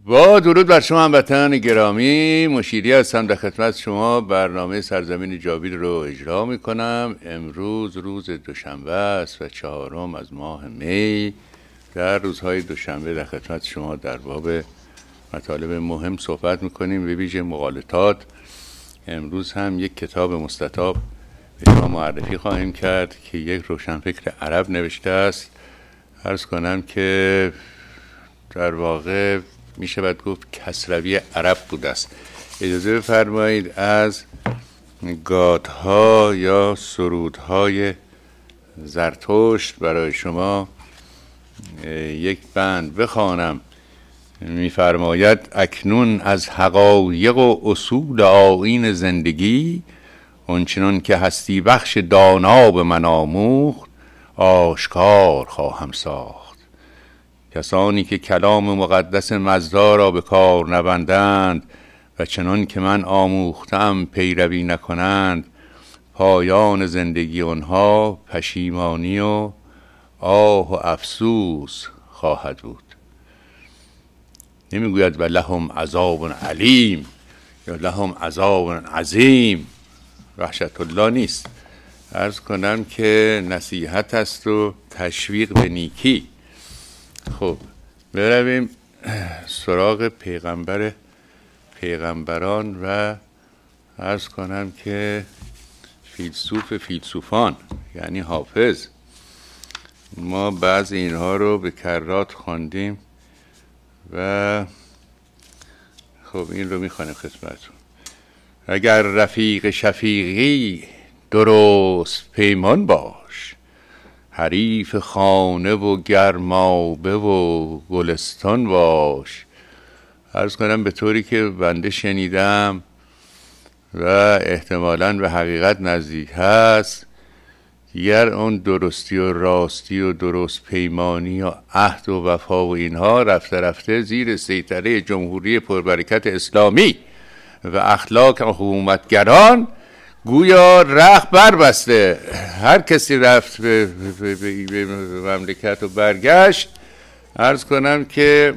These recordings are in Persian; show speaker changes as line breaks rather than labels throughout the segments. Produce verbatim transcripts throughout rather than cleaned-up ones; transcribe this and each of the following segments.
با درود بر شما هموطنان گرامی، مشیری هستم در خدمت شما. برنامه سرزمین جاوید رو اجرا میکنم. امروز روز دوشنبه است و چهارم از ماه می. در روزهای دوشنبه در خدمت شما در باب مطالب مهم صحبت میکنیم، به ویژه مغالطات. امروز هم یک کتاب مستطاب به شما معرفی خواهیم کرد که یک روشنفکر عرب نوشته است. عرض کنم که در واقع می شود گفت کسروی عرب بوده است. اجازه بفرمایید از گادها یا سرودهای زرتشت برای شما یک بند بخوانم. می‌فرماید اکنون از حقایق و اصول آیین زندگی، آنچنان که هستی بخش دانا به من آموخت، آشکار خواهم ساخت. کسانی که کلام مقدس مزدا را به کار نبندند و چنان که من آموختم پیروی نکنند، پایان زندگی آنها پشیمانی و آه و افسوس خواهد بود. نمیگوید و لهم عذاب علیم یا لهم عذاب عظیم. وحشت الله نیست. عرض کنم که نصیحت است و تشویق به نیکی. خب برویم سراغ پیغمبر پیغمبران و عرض کنم که فیلسوف فیلسوفان، یعنی حافظ. ما بعض اینها رو به کرات خواندیم و خب این رو میخوانیم خدمتتون. اگر رفیق شفیقی درست پیمان باش، حریف خانه و گرمابه و گلستان باش. عرض کنم به طوری که بنده شنیدم و احتمالاً به حقیقت نزدیک هست، دیگر اون درستی و راستی و درست پیمانی و عهد و وفا و اینها رفته رفته زیر سیطره جمهوری پربرکت اسلامی و اخلاق حکومتگران گویا رخ بربسته. هر کسی رفت به, به, به, به مملکت و برگشت، عرض کنم که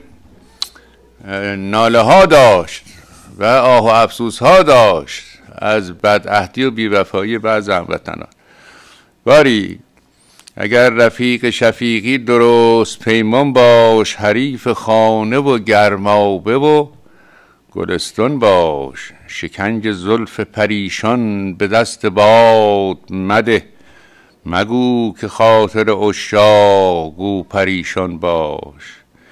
ناله ها داشت و آه و افسوس ها داشت از بدعهدی و بیوفایی بعض هموطنان. باری اگر رفیق شفیقی درست پیمان باش، حریف خانه و گرمابه و گلستان باش. شکنج زلف پریشان به دست باد مده، مگو که خاطر عشاق گو پریشان باش.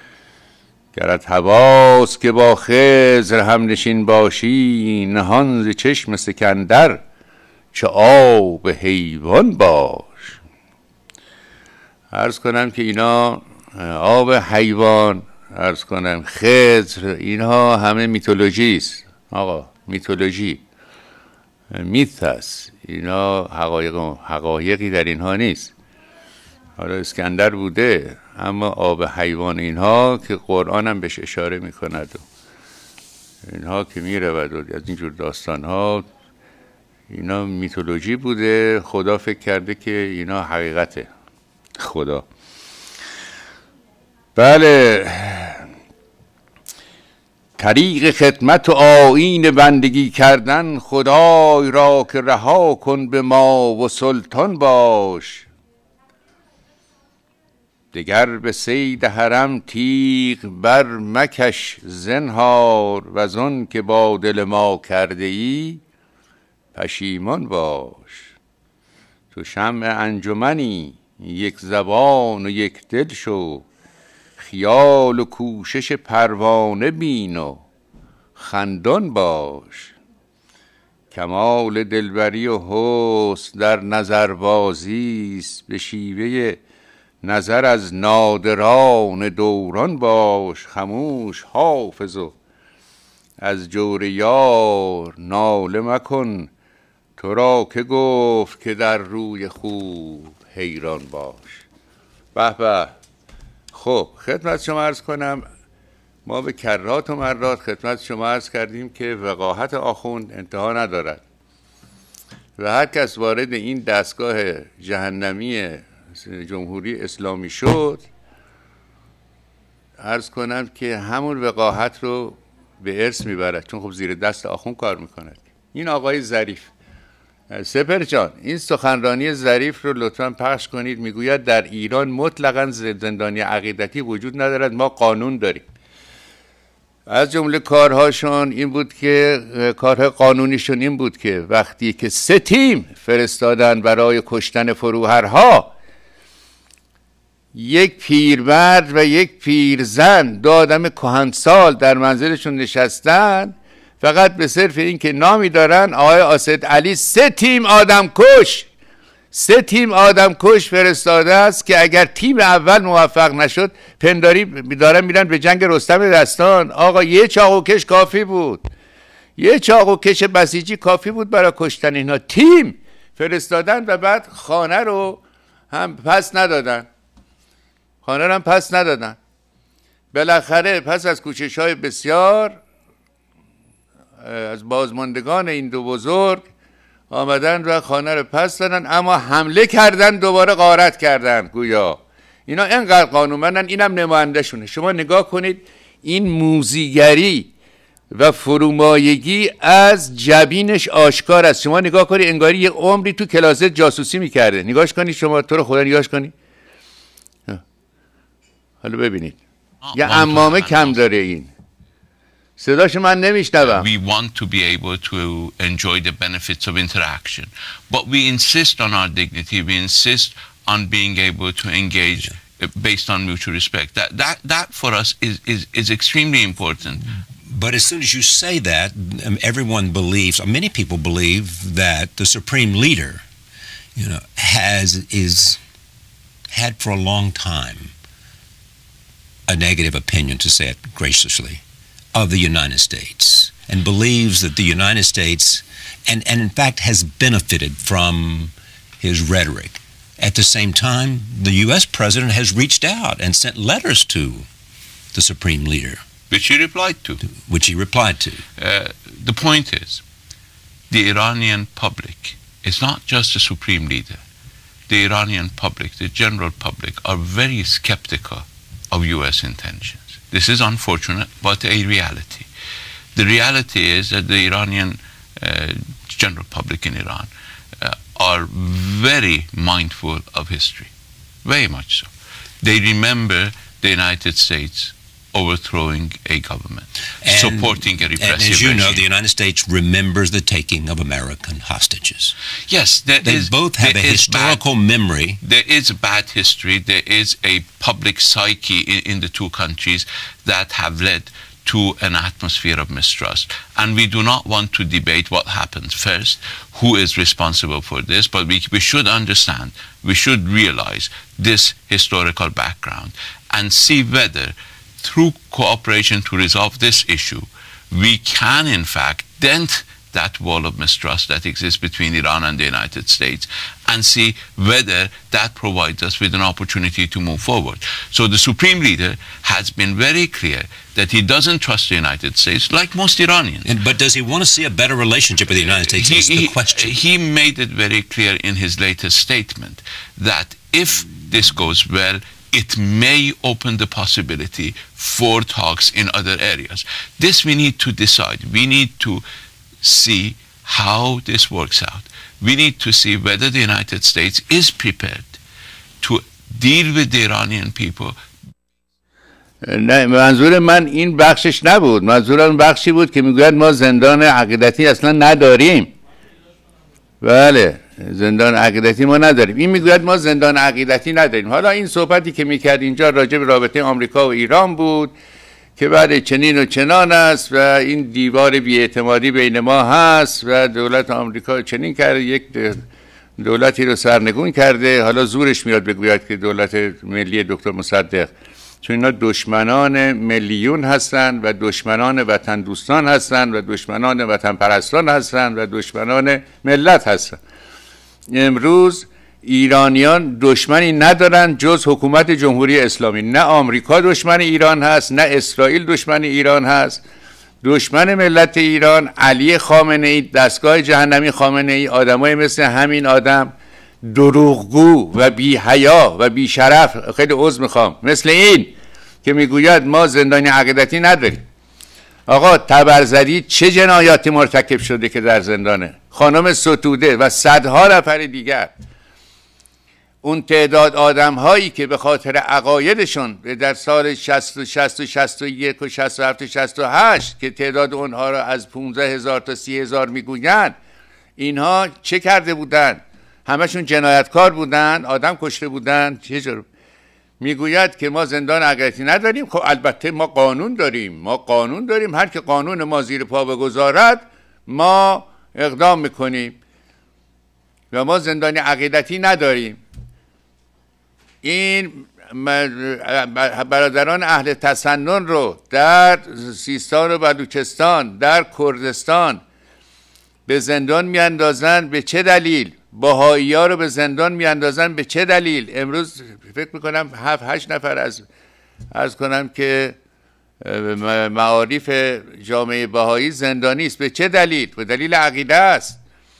گرت هواست که با خضر هم نشین باشی، نهان ز چشم سکندر چه آب حیوان باش. عرض کنم که اینا آب حیوان، عرض کنم خضر، اینها همه میتولوژی است آقا، میتولوژی، میت است. اینا حقایق حقایقی در اینها نیست. حالا اسکندر بوده، اما آب حیوان اینها که قرآن هم بهش اشاره میکند و اینها که میرود و از اینجور داستان ها، اینا میتولوژی بوده. خدا فکر کرده که اینا حقیقته. خدا بله. طریق خدمت و آیین بندگی کردن، خدای را که رها کن به ما و سلطان باش. دگر به صید حرم تیغ بر مکش زنهار، و زن که با دل ما کرده ای پشیمان باش. تو شمع انجمنی یک زبان و یک دل شو، خیال و کوشش پروانه بین و خندان باش. کمال دلبری و حسن در نظربازی است، به شیوه نظر از نادران دوران باش. خموش حافظ و از جور یار ناله مکن، تو را که گفت که در روی خوب حیران باش. به به. خب خدمت شما عرض کنم، ما به کرات و مرات خدمت شما عرض کردیم که وقاحت آخوند انتها ندارد و هر کس وارد این دستگاه جهنمی جمهوری اسلامی شد، عرض کنم که همون وقاحت رو به ارث میبرد، چون خب زیر دست آخوند کار میکند. این آقای ظریف، سپر جان این سخنرانی ظریف رو لطفاً پخش کنید. میگوید در ایران مطلقاً زندانی عقیدتی وجود ندارد، ما قانون داریم. از جمله کارهاشون این بود که کارهای قانونیشون این بود که وقتی که سه تیم فرستادن برای کشتن فروهرها، یک پیرمرد و یک پیرزن، دو آدم کهنسال در منزلشون نشستن، فقط به صرف این که نامی دارن آقای اسد علی سه تیم آدم کش سه تیم آدم کش فرستاده است که اگر تیم اول موفق نشد پنداری دارن میرن به جنگ رستم دستان. آقا یه چاقوکش کافی بود، یه چاقوکش بسیجی کافی بود برای کشتن اینا. تیم فرستادن و بعد خانه رو هم پس ندادن، خانه رو هم پس ندادن. بالاخره پس از کوشش‌های بسیار از بازماندگان این دو بزرگ آمدن و خانه رو پس دادن، اما حمله کردن، دوباره غارت کردن. گویا اینا اینقدر قانونمندن، اینم نماینده شونه. شما نگاه کنید این موذیگری و فرومایگی از جبینش آشکار است. شما نگاه کنید انگاری یه عمری تو کلاست جاسوسی میکرده. نگاهش کنید شما، تو رو خدا نگاهش کنید. حالا ببینید یه عمامه کم داره این. صداش من نمیشنوم.
We want to be able to enjoy the benefits of interaction, but we insist on our dignity. We insist on being able to engage based on mutual respect. That that that for us is is is extremely important.
But as soon as you say that, everyone believes, or many people believe, that the supreme leader, you know, has is had for a long time a negative opinion, to say it graciously, of the United States, and believes that the United States, and, and in fact has benefited from his rhetoric. At the same time, the U S president has reached out and sent letters to the supreme leader.
Which he replied to.
Which he replied to.
Uh, the point is, the Iranian public is not just the supreme leader. The Iranian public, the general public, are very skeptical of U S intentions. This is unfortunate, but a reality. The reality is that the Iranian uh, general public in Iran uh, are very mindful of history, very much so. They remember the United States overthrowing a government, and, supporting a repressive
and as you
regime.
know, the United States remembers the taking of American hostages.
Yes, there
they
is,
both have a historical
bad,
memory.
There is a bad history. There is a public psyche in, in the two countries that have led to an atmosphere of mistrust. And we do not want to debate what happens first, who is responsible for this, but we, we should understand, we should realize this historical background and see whether through cooperation to resolve this issue, we can in fact dent that wall of mistrust that exists between Iran and the United States, and see whether that provides us with an opportunity to move forward. So the Supreme Leader has been very clear that he doesn't trust the United States, like most Iranians.
And, but does he want to see a better relationship with the United States?
He,
is the
he,
question.
He made it very clear in his latest statement that if this goes well, it may open the possibility for talks in other areas. This we need to decide. We need to see how this works out. We need to see whether the United States is prepared to deal with the Iranian people.
نه، منظور من این بخشش نبود. منظورم بخشی بود که میگوید ما زندان عقیدتی اصلا نداریم. بله، زندان عقیدتی ما نداریم. این میگوید ما زندان عقیدتی نداریم. حالا این صحبتی که میکرد اینجا راجع به رابطه آمریکا و ایران بود که بعد چنین و چنان است و این دیوار بی‌اعتمادی بین ما هست و دولت آمریکا چنین کرده، یک دولتی رو سرنگون کرده. حالا زورش میاد بگوید که دولت ملی دکتر مصدق، چون اینا دشمنان میلیون هستند و دشمنان وطن دوستان هستند و دشمنان وطن پرستان هستند و دشمنان ملت هستند. امروز ایرانیان دشمنی ندارن جز حکومت جمهوری اسلامی. نه آمریکا دشمن ایران هست، نه اسرائیل دشمن ایران هست. دشمن ملت ایران علی خامنه ای، دستگاه جهنمی خامنه ای، آدمای مثل همین آدم دروغگو و بی حیا و بی شرف، خیلی عذر میخوام، مثل این که میگوید ما زندانی عقیدتی نداریم. آقا تبرزدی چه جنایاتی مرتکب شده که در زندانه؟ خانم ستوده و صدها نفر دیگر. اون تعداد آدم هایی که به خاطر عقایدشون در سال شصت و شصت و شصت و یک و شصت و هفت و شصت و هشت که تعداد اونها را از پانزده هزار تا سی هزار میگویند، اینها چه کرده بودن؟ همشون جنایتکار بودن، آدم کشته بودن. چه جور میگوید که ما زندان عقیدتی نداریم؟ خب البته ما قانون داریم، ما قانون داریم، هر که قانون ما زیر پا بگذارد ما اقدام میکنیم و ما زندان عقیدتی نداریم. این برادران اهل تسنن رو در سیستان و بلوچستان، در کردستان به زندان میاندازن. به چه دلیل؟ بهایی ها رو به زندان میاندازن به چه دلیل؟ امروز فکر میکنم هفت هشت نفر از از کنم که معارف جامعه بهایی زندانی است. به چه دلیل؟ به دلیل عقیده است.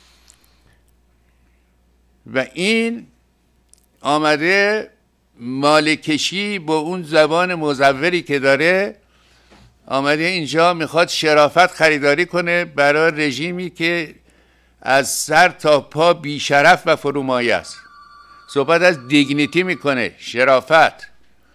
و این آمده مالکشی با اون زبان مزوری که داره، آمده اینجا میخواد شرافت خریداری کنه برای رژیمی که از سر تا پا بیشرف و فرومایه است. صحبت از دیگنیتی میکنه، شرافت.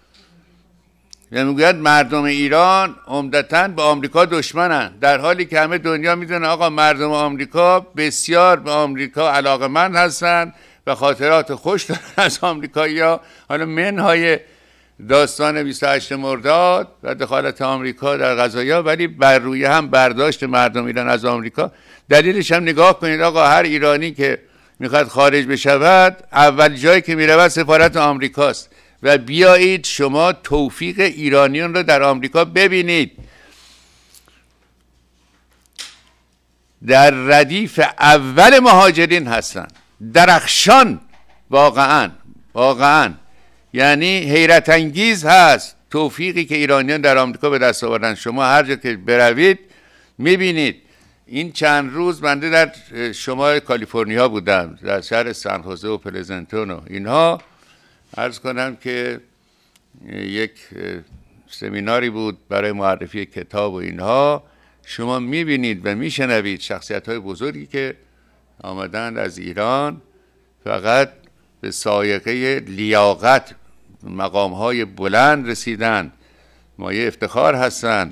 و میگوید مردم ایران عمدتاً به آمریکا دشمنن، در حالی که همه دنیا میدونه آقا مردم آمریکا بسیار به آمریکا علاقمند هستن و خاطرات خوش دارن از آمریکایی‌ها. حالا منهای داستان بیست و هشت مرداد و دخالت آمریکا در قضایا، ولی بر روی هم برداشت مردم ایران از آمریکا. دلیلش هم نگاه کنید آقا، هر ایرانی که میخواد خارج بشود اول جایی که میرود سفارت آمریکاست. و بیایید شما توفیق ایرانیان رو در آمریکا ببینید. در ردیف اول مهاجرین هستن، درخشان، واقعا واقعا یعنی حیرت انگیز هست توفیقی که ایرانیان در آمریکا به دست آوردن. شما هر جا که بروید میبینید. این چند روز بنده در شمال کالیفرنیا بودم، در شهر سان خوزه و پلزنتون و اینها. عرض کنم که یک سمیناری بود برای معرفی کتاب و اینها. شما میبینید و میشنوید شخصیت های بزرگی که آمدند از ایران، فقط به سایقه لیاقت مقام های بلند رسیدن، مایه افتخار هستند.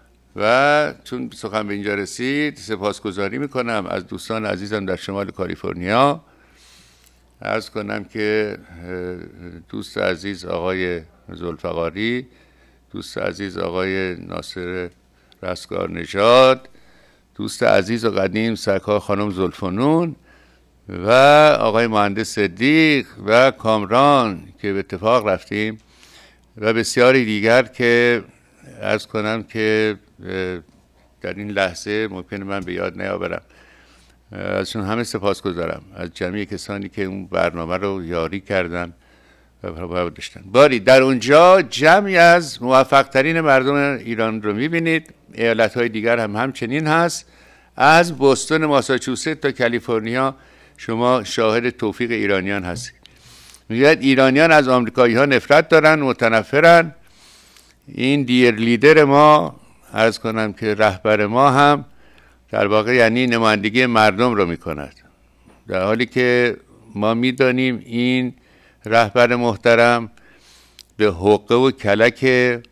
و چون سخن به اینجا رسید سپاسگزاری میکنم از دوستان عزیزم در شمال کالیفرنیا. عرض کنم که دوست عزیز آقای ذوالفقاری، دوست عزیز آقای ناصر رستگار نژاد، دوست عزیز و قدیم سرکار خانم زلفنون و آقای مهندس صدیق و کامران که به اتفاق رفتیم و بسیاری دیگر که عرض کنم که در این لحظه ممکنه من به یاد نیاورم. ازشون همه سپاسگزارم، از جمعی کسانی که اون برنامه رو یاری کردن و برای داشتن. باری در اونجا جمعی از موفق ترین مردم ایران رو میبینید. ایالت های دیگر هم همچنین هست، از بوستون ماساچوست تا کالیفرنیا شما شاهد توفیق ایرانیان هستید. میگوید ایرانیان از آمریکایی ها نفرت دارن، متنفرن. این دیر لیدر ما، عرض کنم که رهبر ما هم در واقع یعنی نمایندگی مردم رو میکند، در حالی که ما میدانیم این رهبر محترم به حقه و کلک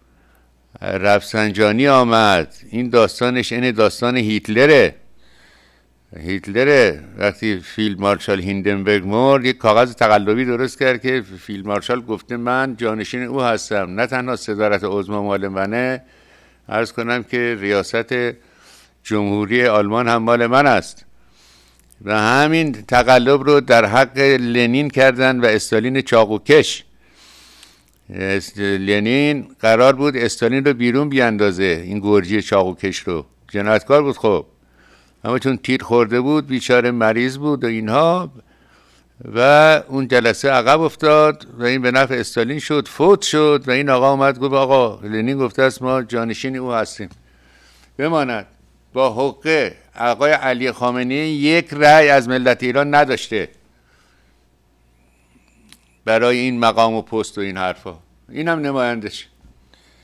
رفسنجانی آمد. این داستانش این داستان هیتلره. هیتلره وقتی فیلد مارشال هیندنبرگ مرد یک کاغذ تقلبی درست کرد که فیلد مارشال گفته من جانشین او هستم، نه تنها صدارت عظمی مال منه، عرض کنم که ریاست جمهوری آلمان هم مال من است. و همین تقلب رو در حق لنین کردن و استالین چاقوکش. لنین قرار بود استالین رو بیرون بیاندازه، این گرجی چاقوکش رو، جنایتکار بود خب، اما چون تیر خورده بود بیچاره مریض بود و اینها، و اون جلسه عقب افتاد و این به نفع استالین شد، فوت شد و این آقا اومد گفت آقا لنین گفته است ما جانشین او هستیم، بماند. با حقه آقای علی خامنه‌ای یک رأی از ملت ایران نداشته برای این مقام و پست و این حرفا. این هم نمایندش.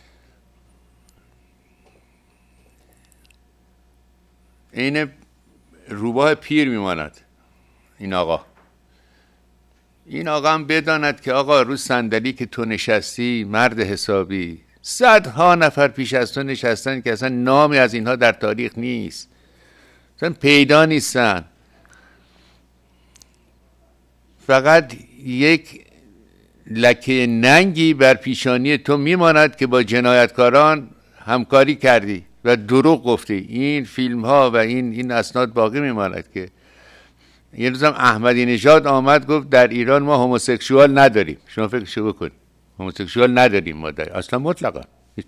این روباه پیر میماند این آقا. این آقا هم بداند که آقا رو صندلی که تو نشستی مرد حسابی، صدها نفر پیش از تو نشستن که اصلا نامی از اینها در تاریخ نیست، اصلا پیدا نیستن. فقط یک لکه ننگی بر پیشانی تو میماند که با جنایتکاران همکاری کردی و دروغ گفتی. این فیلم ها و این این اسناد باقی میماند. که یه روزم احمدی نژاد آمد گفت در ایران ما هموسکسوال نداریم. شما فکرشو بکن، هموسکسوال نداریم ما در اصلا مطلقا هیچ.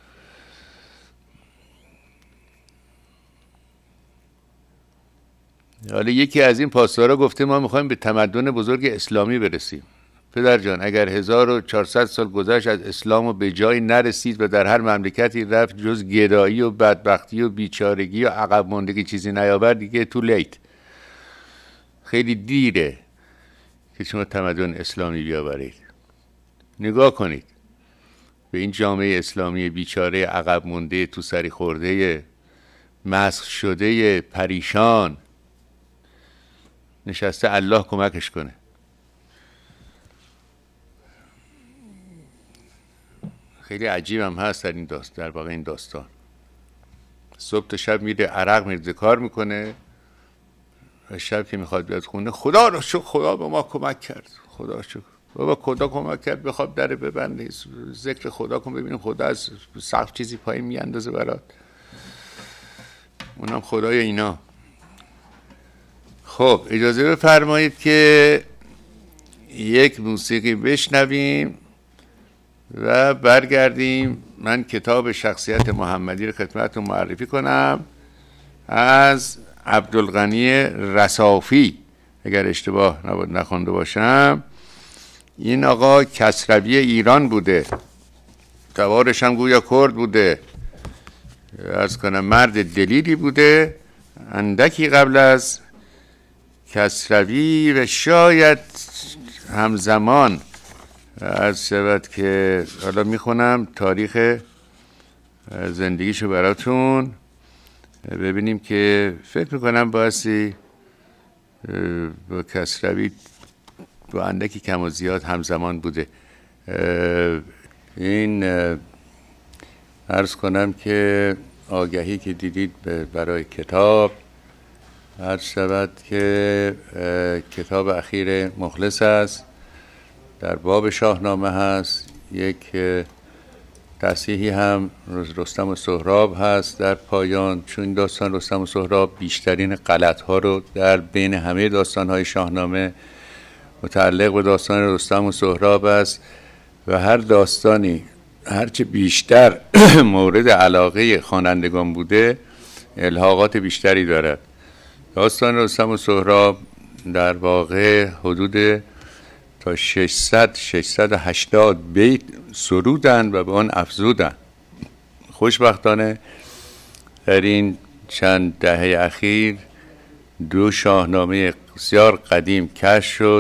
حالا یکی از این پاسدارا گفته ما میخوایم به تمدن بزرگ اسلامی برسیم. پدر جان اگر هزار و چهارصد سال گذشت از اسلام و به جایی نرسید و در هر مملکتی رفت جز گدایی و بدبختی و بیچارگی و عقب ماندگی چیزی نیاورد، دیگه تو لیت، خیلی دیره که شما تمدن اسلامی بیاورید. نگاه کنید به این جامعه اسلامی بیچاره عقب مونده، تو سری خورده، مسخ شده، پریشان نشسته، الله کمکش کنه. خیلی عجیب هم هست در این داستان، در واقع این داستان. صبح تا شب میره عرق میرزه کار میکنه و شب که میخواد بیاد خونه، خدا رو شکر خدا به ما کمک کرد، خدا رو شکر بابا خدا کمک کرد، بخواب در ببنده، ذکر خدا کن ببینیم خدا از سقف چیزی پایین میاندازه برات، اونم خدای اینا. خب اجازه بفرمایید که یک موسیقی بشنویم و برگردیم. من کتاب شخصیت محمدی رو خدمتتون معرفی کنم از عبدالغنی رصافی اگر اشتباه نخونده باشم. این آقا کسروی ایران بوده، سوارش هم گویا کرد بوده، از کنم مرد دلیری بوده. اندکی قبل از کسروی و شاید همزمان از شود که حالا میخونم تاریخ زندگیشو براتون ببینیم که فکر میکنم بایستی با کسروی با اندکی کم و زیاد همزمان بوده. این عرض کنم که آگهی که دیدید برای کتاب عرض شود که کتاب اخیر مخلص است، در باب شاهنامه هست. یک تصحیحی هم رستم و سهراب هست در پایان، چون داستان رستم و سهراب بیشترین غلط ها رو در بین همه داستان های شاهنامه متعلق به داستان رستم و سهراب است و هر داستانی هرچه بیشتر مورد علاقه خوانندگان بوده الحاقات بیشتری دارد. داستان رستم و سهراب در واقع حدود تا ششصد ششصد و هشتاد بیت سرودن و به آن افزودن. خوشبختانه در این چند دهه اخیر دو شاهنامه بسیار قدیم کشف شد.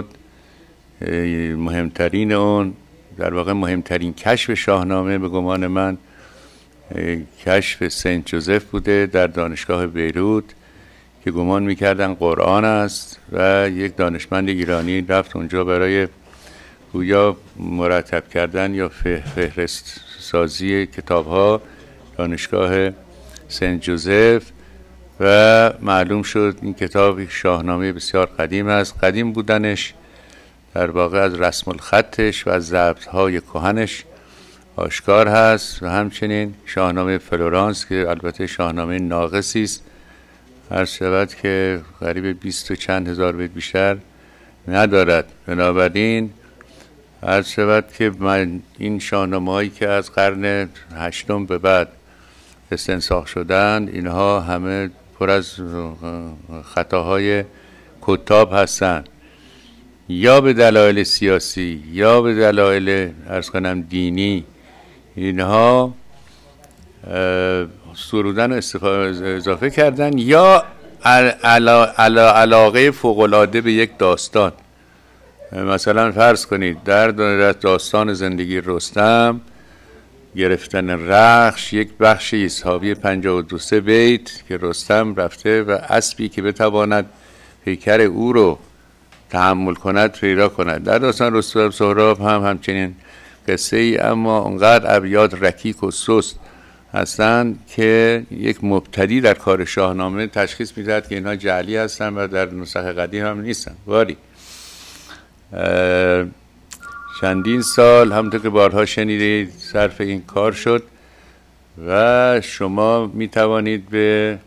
مهمترین اون، در واقع مهمترین کشف شاهنامه به گمان من کشف سنت جوزف بوده در دانشگاه بیروت که گمان میکردن قرآن است و یک دانشمند ایرانی رفت اونجا برای گویا مرتب کردن یا فهرست سازی کتاب ها دانشگاه سنت جوزف و معلوم شد این کتاب یک شاهنامه بسیار قدیم است. قدیم بودنش در واقع از رسم الخطش و از ضبط های کهنش آشکار هست و همچنین شاهنامه فلورانس که البته شاهنامه ناقصی است، عرض شود که قریب بیست و چند هزار بیت بیشتر ندارد. بنابراین عرض شود که من این شاهنامه هایی که از قرن هشتم به بعد استنساخ شدند اینها همه پر از خطاهای کتاب هستند، یا به دلایل سیاسی یا به دلایل عرض کنم دینی. اینها سرودن و اضافه کردن یا علا علا علاقه فوق‌العاده به یک داستان. مثلا فرض کنید در داستان زندگی رستم گرفتن رخش یک بخش حسابی پنجاه و دو سه بیت که رستم رفته و اسبی که بتواند پیکر او رو تحمل کند پیدا کند. در داستان رستم سهراب هم همچنین قصه ای، اما اونقدر ابیات رکیک و سست هستند که یک مبتدی در کار شاهنامه تشخیص میدهد که اینها جعلی هستند و در نسخ قدیم هم نیستن. ولی چندین سال همونطور که بارها شنیدید صرف این کار شد و شما می توانید به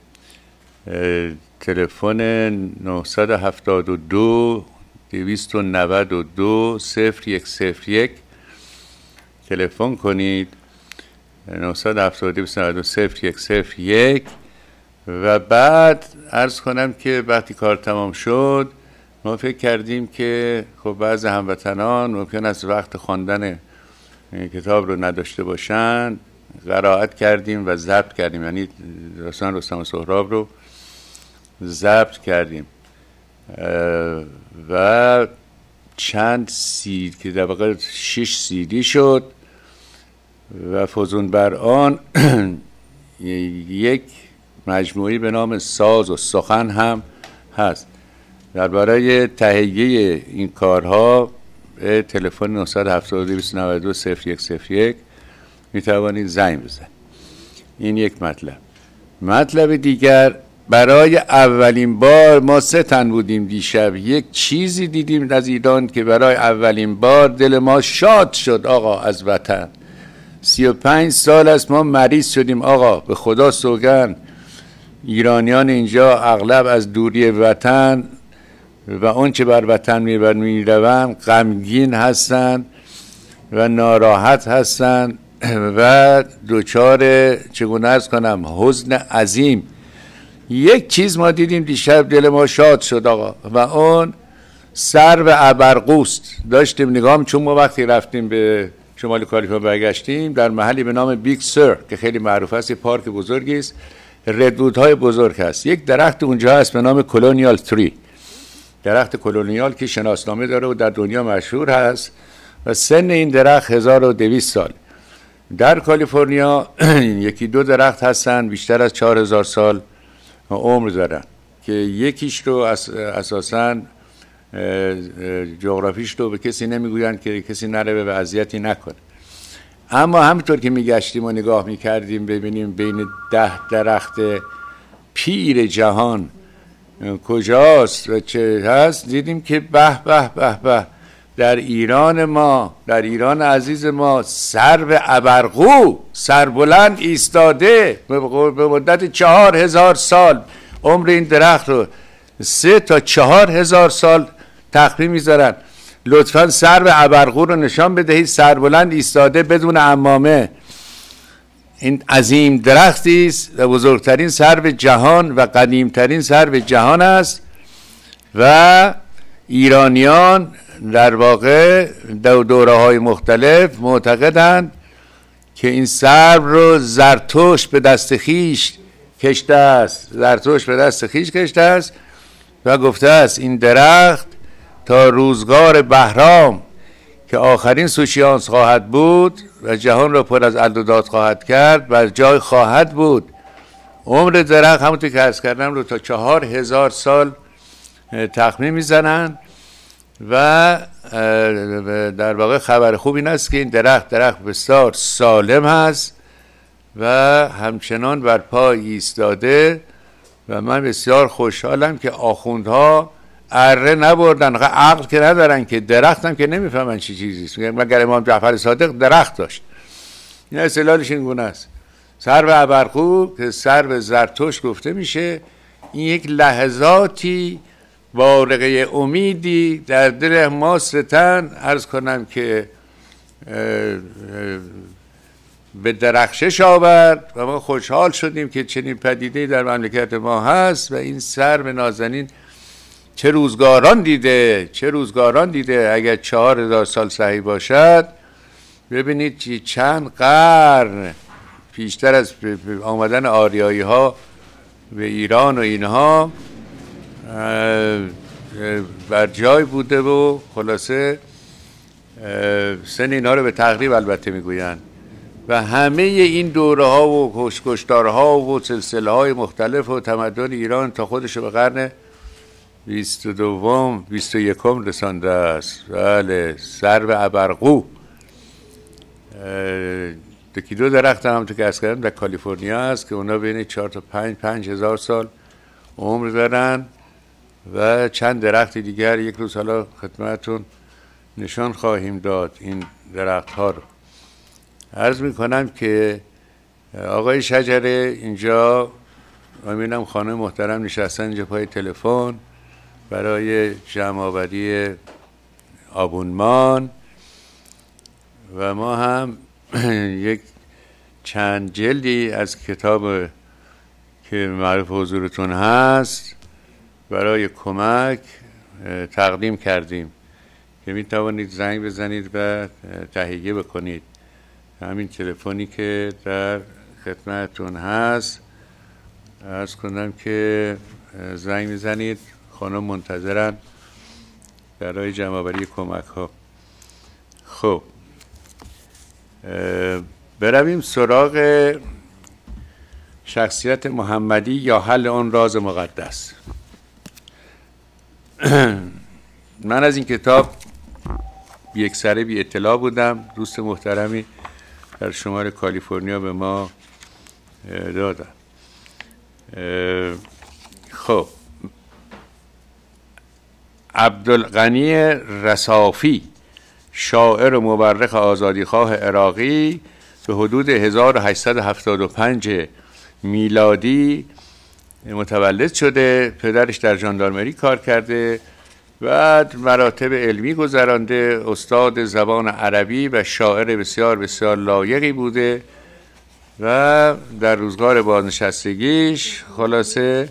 تلفن نه هفت دو دویست و نود و دو صفر یک صفر یک تلفن کنید، نه هفت دو دویست و نود و دو صفر یک صفر یک، و بعد عرض کنم که وقتی کار تمام شد ما فکر کردیم که خب بعضی هموطنان ممکن است وقت خواندن کتاب رو نداشته باشند، قرائت کردیم و ضبط کردیم، یعنی داستان رستم و سهراب رو ضبط کردیم و چند سید که در واقع شش سیدی شد و فزون بر آن یک مجموعی به نام ساز و سخن هم هست. درباره تهیه این کارها به تلفن نه هفت دو دویست و نود و دو صفر یک صفر یک می توانید زنگ بزنید. این یک مطلب. مطلب دیگر، برای اولین بار ما سه تن بودیم دیشب، یک چیزی دیدیم از ایران که برای اولین بار دل ما شاد شد. آقا از وطن سی و پنج سال است ما مریض شدیم. آقا به خدا سوگند ایرانیان اینجا اغلب از دوری وطن و اون چه بر وطن میبر میروند غمگین هستند و ناراحت هستند و دوچار چگونه ارز کنم حزن عظیم. یک چیز ما دیدیم دیشب دل ما شاد شد آقا و اون سرو ابرقوست. داشتیم نگاه، چون ما وقتی رفتیم به شمال کالیفرنیا برگشتیم در محلی به نام بیگ سر که خیلی معروف است، پارک بزرگی است، ردوودهای بزرگ هست. یک درخت اونجا هست به نام کلونیال تری، درخت کلونیال که شناسنامه داره و در دنیا مشهور هست و سن این درخت هزار و دویست سال. در کالیفرنیا یکی دو درخت هستن بیشتر از چهار هزار سال عمر دارن که یکیش رو اساساً جغرافیش رو به کسی نمیگوین که کسی نره به اذیتی نکنه. اما همینطور که میگشتیم و نگاه میکردیم ببینیم بین ده درخت پیر جهان کجاست و چه هست، دیدیم که به به به به در ایران ما، در ایران عزیز ما، سرو ابرقو سربلند ایستاده به مدت چهار هزار سال. عمر این درخت رو سه تا چهار هزار سال تخمین میذارن. لطفا سرو ابرقو رو نشان بدهید، سربلند ایستاده بدون عمامه. این عظیم درختی است و بزرگترین سرو جهان و قدیمترین سرو جهان است و ایرانیان در واقع در دوره‌های مختلف معتقدند که این سرو رو زرتشت به دست خیش کشته است، زرتشت به دست خیش کشته است و گفته است این درخت تا روزگار بهرام که آخرین سوشیانس خواهد بود و جهان را پر از الدودات خواهد کرد بر جای خواهد بود. عمر درخت همونطور که عرض کردم رو تا چهار هزار سال تخمین میزنن و در واقع خبر خوب این است که این درخت درخت بسیار سالم هست و همچنان بر پای ایستاده و من بسیار خوشحالم که آخوندها اره نبردن، عقل که ندارن که درخت هم که نمیفهمن چی چیزیست، مگر امام جعفر صادق درخت داشت. این استدلالش این گونه است. سرو ابرقو که سرو زرتشت گفته میشه، این یک لحظاتی بارقه امیدی در دل ما ستن عرض کنم که به درخشش آورد و ما خوشحال شدیم که چنین پدیده‌ای در مملکت ما هست و این سرو نازنین چه روزگاران دیده، چه روزگاران دیده. اگر چهار هزار سال صحیح باشد ببینید چند قرن پیشتر از آمدن آریایی ها به ایران و اینها بر جای بوده و خلاصه سن اینها رو به تقریب البته میگوین و همه این دوره ها و کشکشتارها و سلسله های مختلف و تمدن ایران تا خودش به قرن بیست و دوم بیست و یکم رسانده است. بله، سر به ابرقو. یکی دو درخت هم تو که از کردم در کالیفرنیا هست که اونا بین چهار تا پنج پنج هزار سال عمر دارن و چند درخت دیگر یک روز حالا خدمتون نشان خواهیم داد این درخت ها رو. عرض می کنم که آقای شجره اینجا امینم خانم محترم نشستن اینجا پای تلفن برای جمع آوری آبونمان و ما هم یک چند جلدی از کتاب که معروف حضورتون هست برای کمک تقدیم کردیم که می توانید زنگ بزنید و تهیه بکنید. همین تلفنی که در خدمتتون هست عرض کنم که زنگ میزنید، خانم منتظرن برای جمع آوری کمک ها. خب برویم سراغ شخصیت محمدی یا حل آن راز مقدس. من از این کتاب یک سره بی اطلاع بودم، دوست محترمی در شمال کالیفرنیا به ما دادن. خب عبدالغنی رصافی، شاعر و مورخ آزادیخواه عراقی، به حدود هزار و هشتصد و هفتاد و پنج میلادی متولد شده. پدرش در ژاندارمری کار کرده، بعد مراتب علمی گذرانده، استاد زبان عربی و شاعر بسیار بسیار لایقی بوده و در روزگار بازنشستگیش خلاصه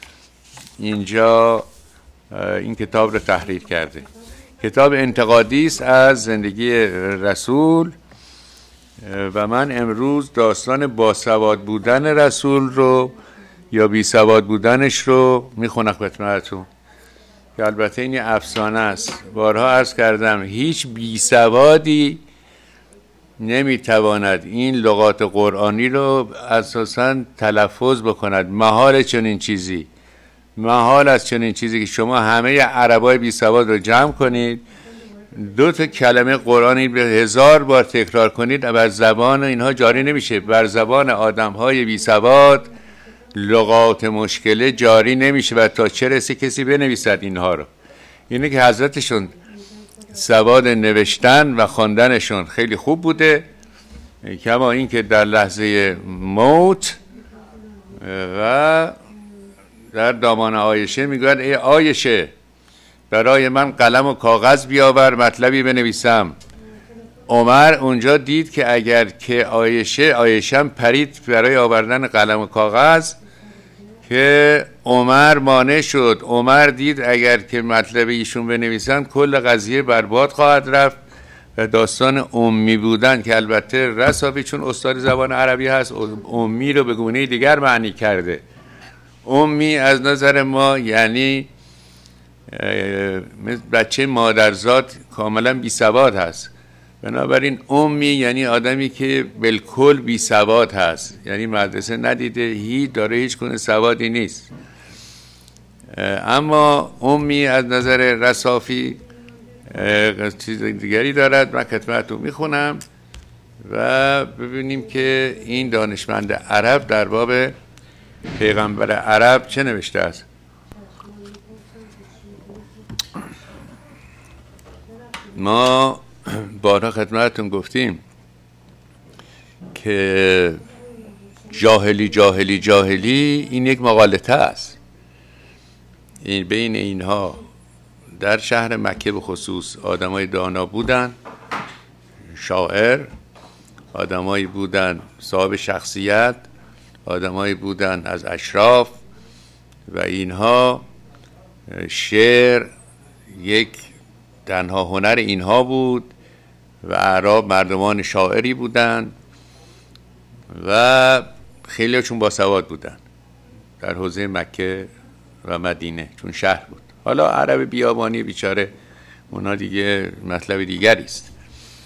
اینجا این کتاب رو تحریر کرده. کتاب انتقادی است از زندگی رسول و من امروز داستان باسواد بودن رسول رو یا بی سواد بودنش رو میخونم خدمتتون که البته این افسانه است. بارها عرض کردم هیچ بی سوادی نمیتواند این لغات قرآنی رو اساساً تلفظ بکند. محال چنین چیزی، محال از چنین چیزی که شما همه عربای بی سواد رو جمع کنید، دو تا کلمه قرآنی به هزار بار تکرار کنید، بر زبان اینها جاری نمیشه. بر زبان آدم‌های بی سواد لغات مشکله جاری نمیشه و تا چه رسه کسی بنویسد اینها رو. اینه که حضرتشون سواد نوشتن و خواندنشون خیلی خوب بوده، کما این که در لحظه موت و در دامان عایشه میگوید ای عایشه برای من قلم و کاغذ بیاور مطلبی بنویسم. عمر اونجا دید که اگر که عایشه عایشم پرید برای آوردن قلم و کاغذ که عمر مانع شد. عمر دید اگر که مطلب ایشون بنویسن کل قضیه برباد خواهد رفت و داستان امی بودن که البته رصافی چون استاد زبان عربی هست امی رو به گونه دیگر معنی کرده. امی از نظر ما یعنی بچه مادرزاد کاملا بی سواد هست، بنابراین امی یعنی آدمی که بالکل بی سواد هست، یعنی مدرسه ندیده، هیچ داره هیچ گونه سوادی نیست. اما امی از نظر رصافی چیز دیگری دارد. من خدمتتون میخونم و ببینیم که این دانشمند عرب در باب پیغمبر عرب چه نوشته است. ما بارها خدمتتون گفتیم که جاهلی جاهلی جاهلی این یک مغالطه است. این بین اینها در شهر مکه به خصوص آدمای دانا بودن، شاعر، آدمایی بودن صاحب شخصیت، آدمایی بودن از اشراف و اینها شعر یک تنها هنر اینها بود و اعراب مردمان شاعری بودند و خیلی چون باسواد بودن در حوزه مکه و مدینه چون شهر بود. حالا عرب بیابانی بیچاره اونا دیگه مطلب دیگری است.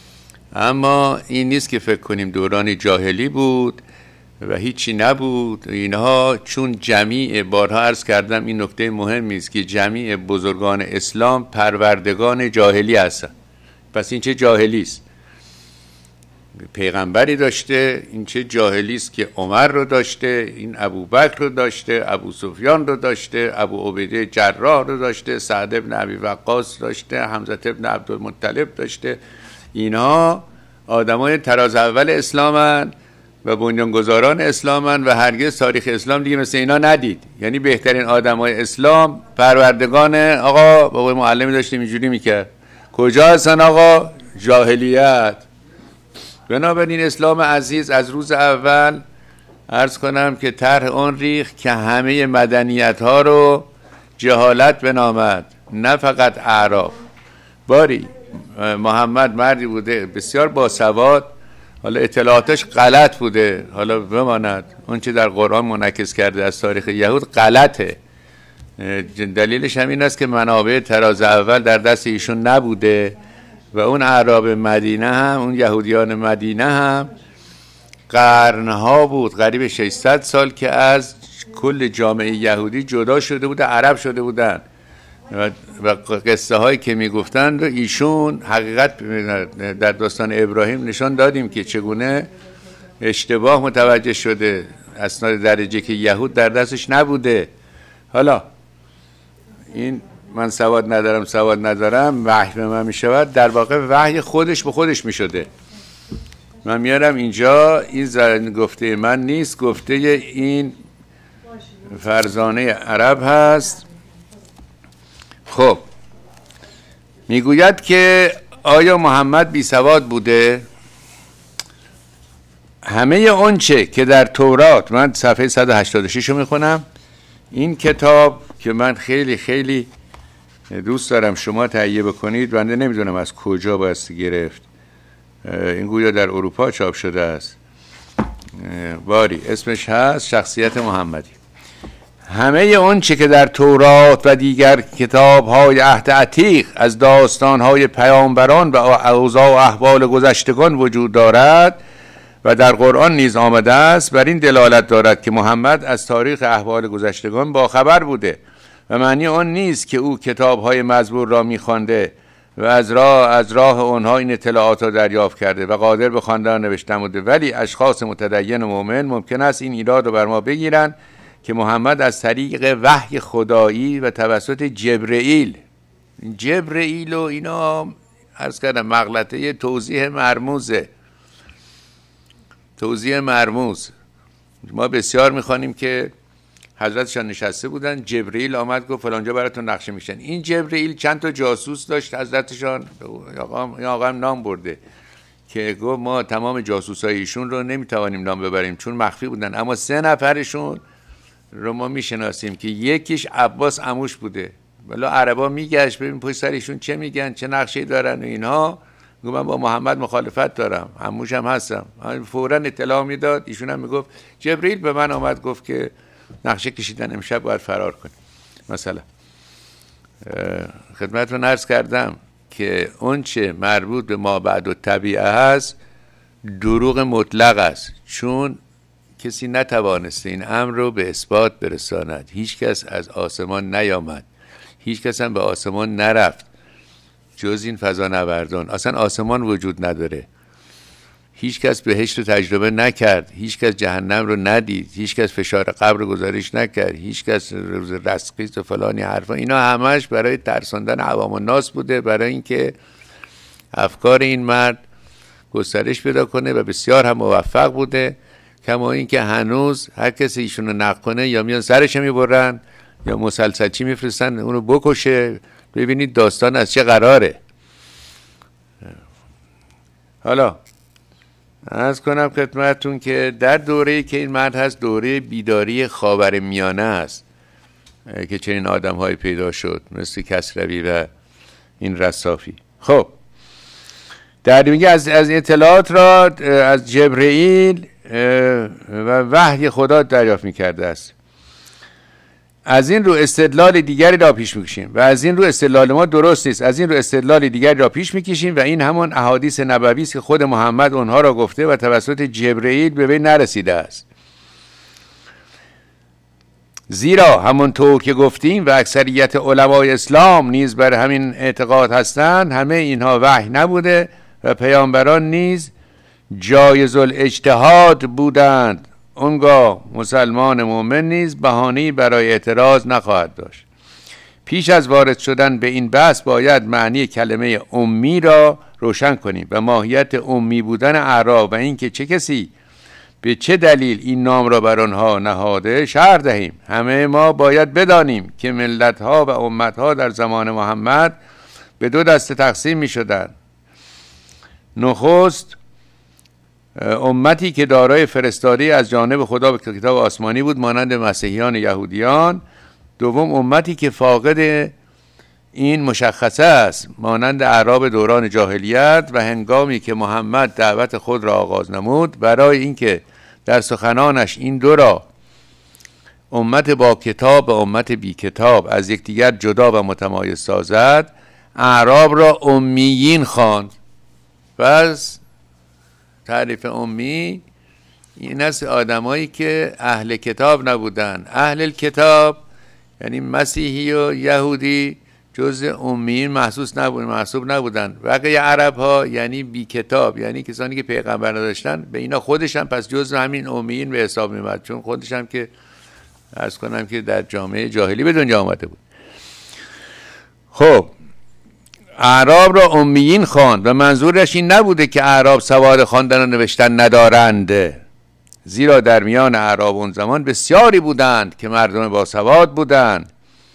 اما این نیست که فکر کنیم دوران جاهلی بود و هیچی نبود اینها، چون جمیع، بارها عرض کردم این نکته مهمی است که جمیع بزرگان اسلام پروردگان جاهلی هستند. پس این چه جاهلی است؟ پیغمبری داشته. این چه جاهلی است که عمر رو داشته، این ابوبکر رو داشته، ابو سفیان رو داشته، ابو عبیده جراح رو داشته، سعد بن ابی وقاص داشته، حمزه بن عبدالمطلب داشته. اینها آدمای تراز اول اسلامن و بنیانگذاران اسلامن و هرگز تاریخ اسلام دیگه مثل اینا ندید. یعنی بهترین آدمای اسلام پروردگان. آقا بابا معلمی داشتیم اینجوری میکرد. کجا هستن آقا؟ جاهلیت. بنابراین اسلام عزیز از روز اول عرض کنم که طرح اون ریخ که همه مدنیت ها رو جهالت بنامد، نه فقط اعراب. باری محمد مردی بوده بسیار باسواد، حالا اطلاعاتش غلط بوده، حالا بماند اون چه در قرآن منعکس کرده از تاریخ یهود غلطه. دلیلش همین است که منابع تراز اول در دست ایشون نبوده و اون اعراب مدینه هم، اون یهودیان مدینه هم قرنها بود، قریب ششصد سال که از کل جامعه یهودی جدا شده بوده، عرب شده بودن و قصه هایی که میگفتن رو ایشون حقیقت در داستان ابراهیم نشان دادیم که چگونه اشتباه متوجه شده، اسناد درجه که یهود در دستش نبوده. حالا این من سواد ندارم سواد ندارم وحی به من میشود، در واقع وحی خودش به خودش میشده. من میارم اینجا، این گفته من نیست، گفته این فرزانه عرب هست. خب میگوید که آیا محمد بی سواد بوده؟ همه اون چه که در تورات، من صفحه صد و هشتاد و شش رو میخونم، این کتاب که من خیلی خیلی دوست دارم شما تهیه بکنید، بنده نمیدونم از کجا بایستی گرفت، این گویا در اروپا چاپ شده است. باری اسمش هست شخصیت محمدی. همه اون چه که در تورات و دیگر کتاب‌های عهد عتیق از داستان‌های پیامبران و اوضاع و احوال گذشتگان وجود دارد و در قرآن نیز آمده است، بر این دلالت دارد که محمد از تاریخ احوال گذشتگان باخبر بوده و معنی آن نیست که او کتاب‌های مزبور را می‌خوانده و از راه از راه آنها این اطلاعات را دریافت کرده و قادر به خواندن و نوشتن بوده. ولی اشخاص متدین و مؤمن ممکن است این ایراد رو بر ما بگیرند که محمد از طریق وحی خدایی و توسط جبرئیل، جبرئیل و اینا عرض کردم مغلطه توضیح مرموزه، توضیح مرموز. ما بسیار میخوانیم که حضرتشان نشسته بودن، جبرئیل آمد گفت فلانجا براتون نقشه میشن. این جبرئیل چند تا جاسوس داشت حضرتشان، آقا آقا هم نام برده که گفت ما تمام جاسوسای ایشون رو نمیتوانیم نام ببریم چون مخفی بودن، اما سه نفرشون رو ما میشناسیم که یکیش عباس عموش بوده. ولی عربا میگشت ببین پشت سر ایشون چه میگن، چه نقشه‌ای دارن و اینها. گفت من با محمد مخالفت دارم، عموش هم هستم. فوراً اطلاع میداد، ایشون هم میگفت جبرئیل به من آمد گفت که نقشه کشیدن امشب باید فرار کنیم. مثلا خدمتتون عرض کردم که اون چه مربوط به ما بعد و طبیعه هست دروغ مطلق است، چون کسی نتوانسته این امر رو به اثبات برساند. هیچ کس از آسمان نیامد، هیچ کس هم به آسمان نرفت جز این فضانوردان. اصلا آسمان وجود نداره. هیچ کس بهشت رو تجربه نکرد، هیچ کس جهنم رو ندید، هیچ کس فشار قبر رو گزارش نکرد، هیچ کس روز رستخیز و فلانی حرفا. اینا همش برای ترساندن عوام الناس بوده، برای اینکه افکار این مرد گسترش پیدا کنه و بسیار هم موفق بوده. کما اینکه هنوز هر کسی ایشون رو نقد کنه یا میان سرش میبرن یا مسلسلچی میفرستن اونو بکشه. ببینید داستان از چه قراره. حالا عرض کنم خدمتتون که در دوره‌ای که این مرد هست، دوره بیداری خاورمیانه است که چنین آدم‌هایی پیدا شد مثل کسروی و این رصافی. خب در میگه از از اطلاعات را از جبرئیل و وحی خدا دریافت می‌کرده است. از این رو استدلال دیگری را پیش میکشیم و از این رو استدلال ما درست نیست، از این رو استدلال دیگری را پیش میکشیم و این همون احادیث نبوی است که خود محمد اونها را گفته و توسط جبرئیل به وی نرسیده است. زیرا همونطور که گفتیم و اکثریت علمای اسلام نیز بر همین اعتقاد هستند، همه اینها وحی نبوده و پیامبران نیز جایز الاجتهاد بودند. اونگاه مسلمان مؤمن نیز بهانه‌ای برای اعتراض نخواهد داشت. پیش از وارد شدن به این بحث باید معنی کلمه امی را روشن کنیم و ماهیت امی بودن اعراب و اینکه چه کسی به چه دلیل این نام را بر آنها نهاده شرح دهیم. همه ما باید بدانیم که ملت‌ها و امت‌ها در زمان محمد به دو دسته تقسیم می‌شدند. نخست امتی که دارای فرستاده از جانب خدا به کتاب آسمانی بود مانند مسیحیان و یهودیان. دوم امتی که فاقد این مشخصه است مانند اعراب دوران جاهلیت و هنگامی که محمد دعوت خود را آغاز نمود برای اینکه در سخنانش این دو را امت با کتاب و امت بی کتاب از یکدیگر جدا و متمایز سازد اعراب را امیین خواند. پس تعریف امی این است آدمایی که اهل کتاب نبودن. اهل کتاب یعنی مسیحی و یهودی جزء امیین محسوس نبودن محسوب نبودن. بقیه عرب ها یعنی بی کتاب، یعنی کسانی که پیغمبر نداشتن، به اینا خودشان پس جزء همین امیین به حساب میاد، چون خودشان که عرض کنم که در جامعه جاهلی به دنیا آمده بود. خب اعراب را امیین خواند و منظورش این نبوده که اعراب سواد خواندن و نوشتن ندارند، زیرا در میان اعراب اون زمان بسیاری بودند که مردم با سواد بودند.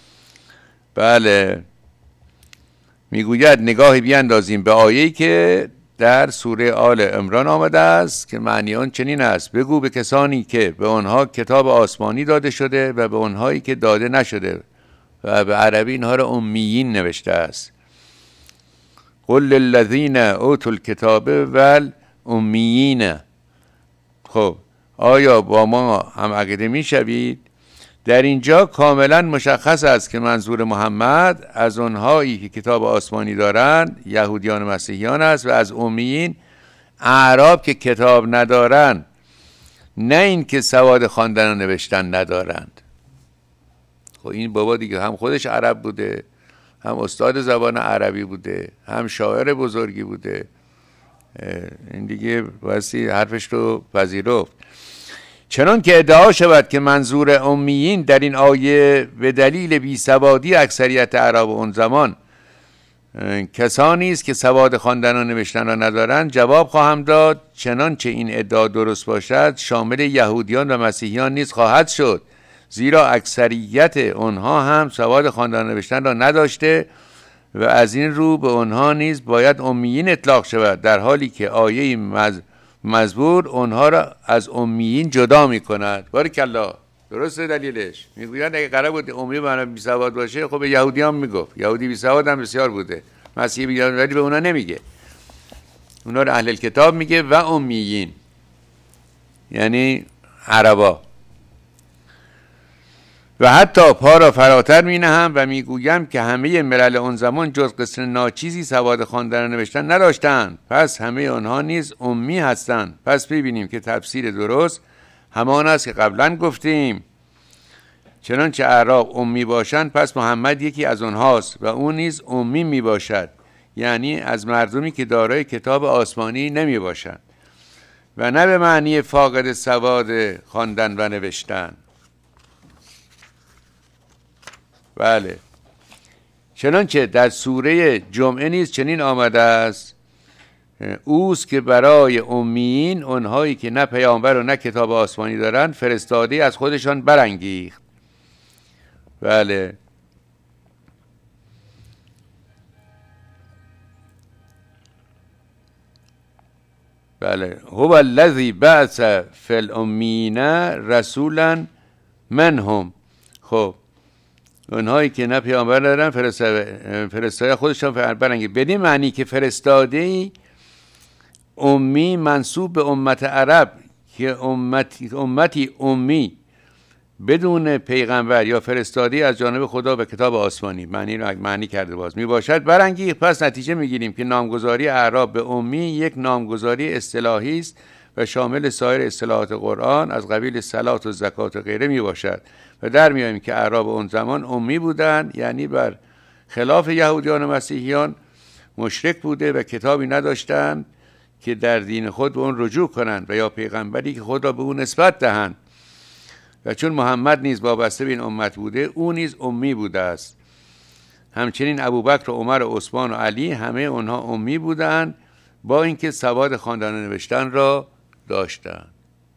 بله، میگوید نگاهی بیاندازیم به آیه‌ای که در سوره آل عمران آمده است که معنی آن چنین است: بگو به کسانی که به آنها کتاب آسمانی داده شده و به آنهایی که داده نشده و به عربی اینها را امیین نوشته است. قل للذین اوتوا الکتاب والامیین. خب آیا با ما هم عقیده میشوید؟ در اینجا کاملا مشخص است که منظور محمد از اونهایی که کتاب آسمانی دارند یهودیان و مسیحیان است و از امیین اعراب که کتاب ندارند، نه این که سواد خواندن و نوشتن ندارند. خب این بابا دیگه هم خودش عرب بوده، هم استاد زبان عربی بوده، هم شاعر بزرگی بوده، این دیگه واسه حرفش رو پذیرفت. چنان که ادعا شود که منظور امیین در این آیه به دلیل بیسوادی اکثریت اعراب اون زمان کسانی است که سواد خواندن و نوشتن را ندارند، جواب خواهم داد چنانچه این ادعا درست باشد شامل یهودیان و مسیحیان نیز خواهد شد، زیرا اکثریت آنها هم سواد خواندن و نوشتن را نداشته و از این رو به آنها نیز باید امیین اطلاق شود، در حالی که آیه مز... مزبور آنها را از امیین جدا می کند. بارکالله، درسته دلیلش. میگویند اگه قرار بود امی معنی بی سواد باشه خب به یهودیان میگفت، یهودی بی سواد هم بسیار بوده، مسیحی بی سواد، ولی به اونا نمیگه، اونا را اهل کتاب میگه و امیین یعنی عربا. و حتی پا را فراتر می نهم و می گویم که همه ملل آن زمان جز قسم ناچیزی سواد خواندن و نوشتن نداشتند، پس همه آنها نیز امی هستند. پس ببینیم که تفسیر درست همان است که قبلا گفتیم. چنانچه اعراب امی باشند پس محمد یکی از آنهاست و اون نیز امی می باشد، یعنی از مردمی که دارای کتاب آسمانی نمی باشند و نه به معنی فاقد سواد خواندن و نوشتن. بله، چنانچه در سوره جمعه نیز چنین آمده است: اوست که برای امیین، اونهایی که نه پیامبر و نه کتاب آسمانی دارند، فرستاده از خودشان برانگیخت. بله، بله، هو الذی بعث فی الامیین رسولا منهم. خب اونهایی که نه پیامبر دارن فرستاده خودشان برانگیخت، بدین معنی که فرستاده امی منسوب به امت عرب که امتی, امتی امی بدون پیغمبر یا فرستادی از جانب خدا به کتاب آسمانی معنی رو معنی کرده باز می باشد برانگیخت. پس نتیجه میگیریم که نامگذاری اعراب به امی یک نامگذاری اصطلاحی است و شامل سایر اصطلاحات قرآن از قبیل صلات و زکات و غیره می باشد و در میاییم که اعراب اون زمان امی بودند، یعنی بر خلاف یهودیان و مسیحیان مشرک بوده و کتابی نداشتند که در دین خود به اون رجوع کنند و یا پیغمبری که خود را به اون نسبت دهند. و چون محمد نیز وابسته به این امت بوده، او نیز امی بوده است. همچنین ابوبکر و عمر و عثمان و علی همه اونها امی بودند، با اینکه سواد خواندن و نوشتن را داشتند.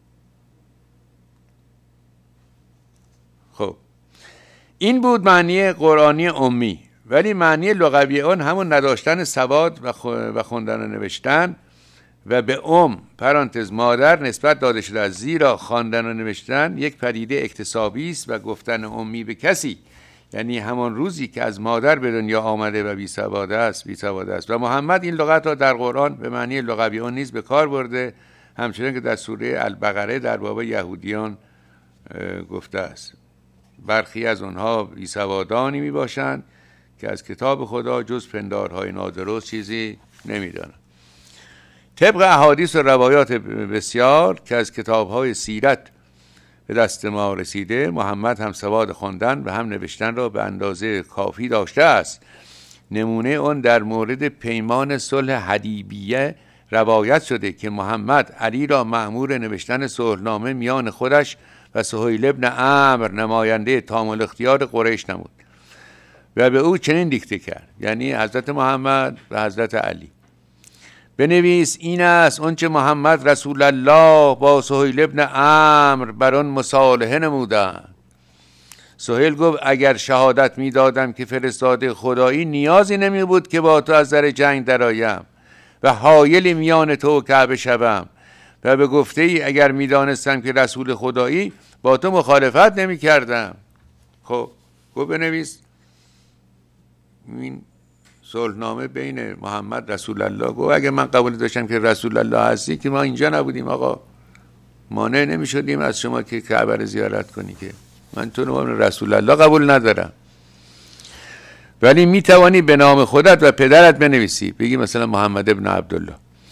خب این بود معنی قرآنی امی، ولی معنی لغوی آن همون نداشتن سواد و خواندن و نوشتن و به ام پرانتز مادر نسبت داده شده است، زیرا خواندن و نوشتن یک پدیده اکتسابی است و گفتن امی به کسی یعنی همان روزی که از مادر به دنیا آمده و بی سواد است بی سواد است. و محمد این لغت را در قرآن به معنی لغوی آن نیز به کار برده، همچنین که در سوره البقره در باب یهودیان گفته است. برخی از آنها بی سوادانی می باشند که از کتاب خدا جز پندارهای نادرست چیزی نمی‌دانند. طبق احادیث و روایات بسیار که از کتاب‌های سیرت به دست ما رسیده، محمد هم سواد خواندن و هم نوشتن را به اندازه کافی داشته است. نمونه اون در مورد پیمان صلح حدیبیه روایت شده که محمد علی را مأمور نوشتن صلحنامه میان خودش و سهیل ابن عمرو نماینده تام الاختیار قریش نمود و به او چنین دیکته کرد، یعنی حضرت محمد و حضرت علی: بنویس این است آنچه محمد رسول الله با سهیل ابن عمرو بر آن مصالحه نمودند. سهیل گفت اگر شهادت می دادم که فرستاده خدایی نیازی نمی بود که با تو از در جنگ درآیم و حایل میان تو و کعبه شوم، و به گفته ای اگر می دانستم که رسول خدایی با تو مخالفت نمی کردم. خب گفت بنویس این صلحنامه بین محمد رسول الله. گفت اگه من قبول داشتم که رسول الله هستی که ما اینجا نبودیم آقا، مانع نمی شدیم از شما که کعبه رو زیارت کنی، که من تو رو رسول الله قبول ندارم. ولی می توانی به نام خودت و پدرت بنویسی، بگی مثلا محمد ابن عبدالله.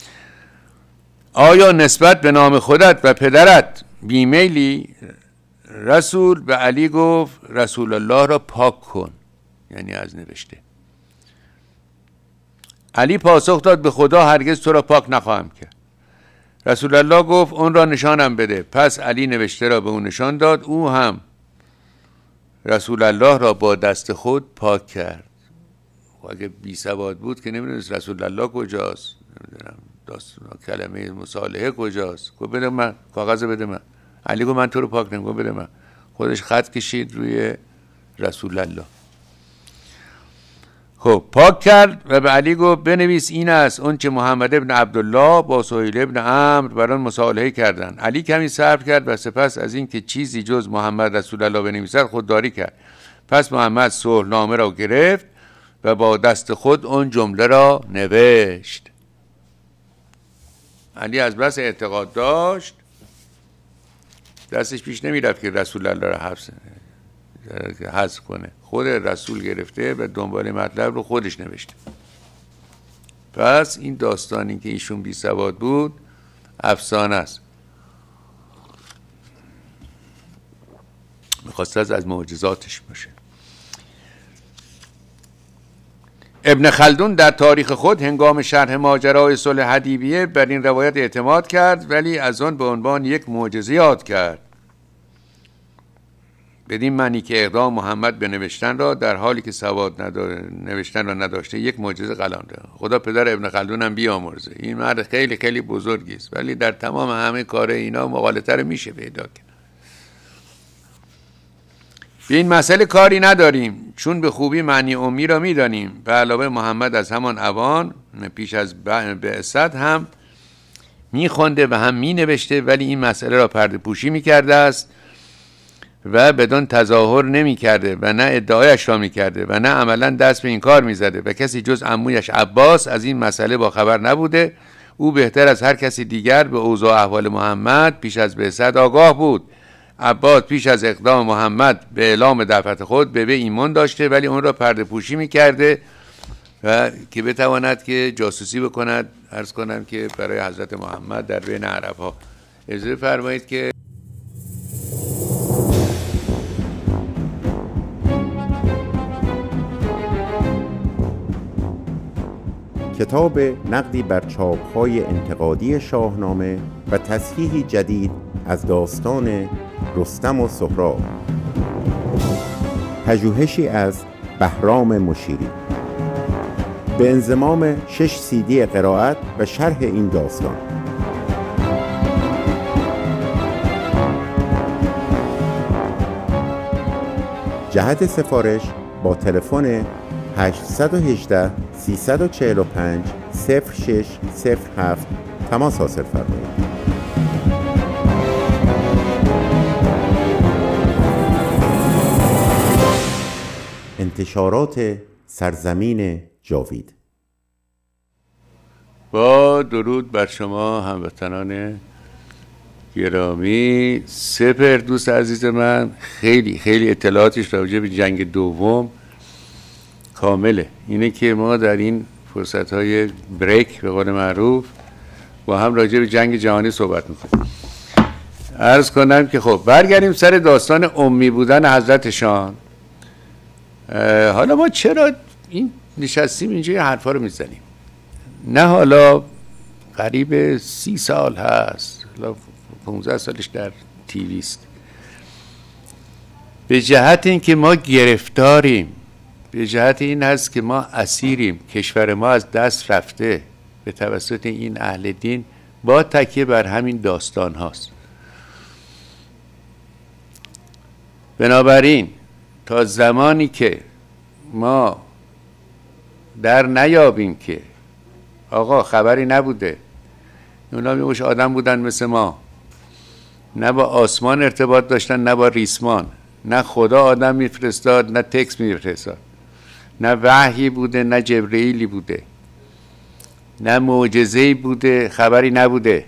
آیا نسبت به نام خودت و پدرت بیمیلی؟ رسول به علی گفت رسول الله را پاک کن، یعنی از نوشته. علی پاسخ داد به خدا هرگز تو را پاک نخواهم کرد. رسول الله گفت اون را نشانم بده. پس علی نوشته را به اون نشان داد، او هم رسول الله را با دست خود پاک کرد. اگه بی سواد بود که نمیدونست رسول الله کجاست، نمیدونم داستان کلمه مصالحه کجاست. گفت بده من، کاغذ بده من. علی گفت من تو رو پاک نمی‌کنم. گفت بده من. خودش خط کشید روی رسول الله. خب پاک کرد و به علی گفت بنویس این است اون چه محمد ابن عبدالله با سهیل ابن عمرو بران مصالحه کردند. علی کمی صبر کرد و سپس از این که چیزی جز محمد رسول الله بنویسد خودداری کرد. پس محمد صلحنامه را گرفت و با دست خود اون جمله را نوشت. علی از بس اعتقاد داشت دستش پیش نمی رفت که رسول الله را حفظ حذف کنه. خود رسول گرفته و دنبال مطلب رو خودش نوشته. پس این داستانی که ایشون بی سواد بود افسانه است. میخواست از معجزاتش باشه. ابن خلدون در تاریخ خود هنگام شرح ماجرای صلح حدیبیه بر این روایت اعتماد کرد، ولی از آن به عنوان یک معجزه یاد کرد، بدین معنی که اقدام محمد به نوشتن را در حالی که سواد نوشتن را نداشته یک معجزه قلانده. خدا پدر ابن خلدون هم بیامرزه. این مرد خیلی خیلی بزرگی است، ولی در تمام همه کار اینا مغالطه رو میشه پیدا کرد. به این مسئله کاری نداریم، چون به خوبی معنی امی را میدانیم. به علاوه محمد از همان اوان پیش از بعثت هم میخونده و هم مینوشته، ولی این مسئله را پرده پوشی میکرده است و بدون تظاهر نمی کرده و نه ادعایش را می کرده و نه عملا دست به این کار می زده و کسی جز عمویش عباس از این مسئله با خبر نبوده. او بهتر از هر کسی دیگر به اوضاع احوال محمد پیش از بعثت آگاه بود. عباس پیش از اقدام محمد به اعلام دعوت خود به وی ایمان داشته، ولی اون را پرده پوشی میکرده و که بتواند که جاسوسی بکند، عرض کنم که برای حضرت محمد در بین عرب ها. اجازه فرمایید که
کتاب نقدی بر چاپ‌های انتقادی شاهنامه و تصحیحی جدید از داستان رستم و سهراب، پژوهشی از بهرام مشیری، به انضمام شش سی دی قرائت و شرح این داستان. جهت سفارش با تلفن هشت یک هشت سه چهار پنج صفر شش صفر هفت تماس حاصل فرمایید. انتشارات سرزمین جاوید.
با درود بر شما هموطنان گرامی. سپر دوست عزیز من، خیلی خیلی اطلاعاتش راجع به جنگ دوم کامله. اینه که ما در این فرصت‌های بریک به قول معروف با هم راجع به جنگ جهانی صحبت می‌کنیم. عرض کنم که خب برگردیم سر داستان امی بودن حضرتشان. حالا ما چرا این نشستیم اینجا این حرفا رو میزنیم؟ نه حالا قریب سی سال هست، حالا پونزده سالش در تیوی است، به جهت این که ما گرفتاریم، به جهت این هست که ما اسیریم، کشور ما از دست رفته به توسط این اهل دین، با تکیه بر همین داستان هاست. بنابراین تا زمانی که ما در نیابیم که آقا خبری نبوده، اونا میوش آدم بودن مثل ما، نه با آسمان ارتباط داشتن نه با ریسمان، نه خدا آدم میفرستاد نه تکس میفرستاد، نه وحی بوده نه جبرئیلی بوده، نه معجزه‌ای بوده، خبری نبوده.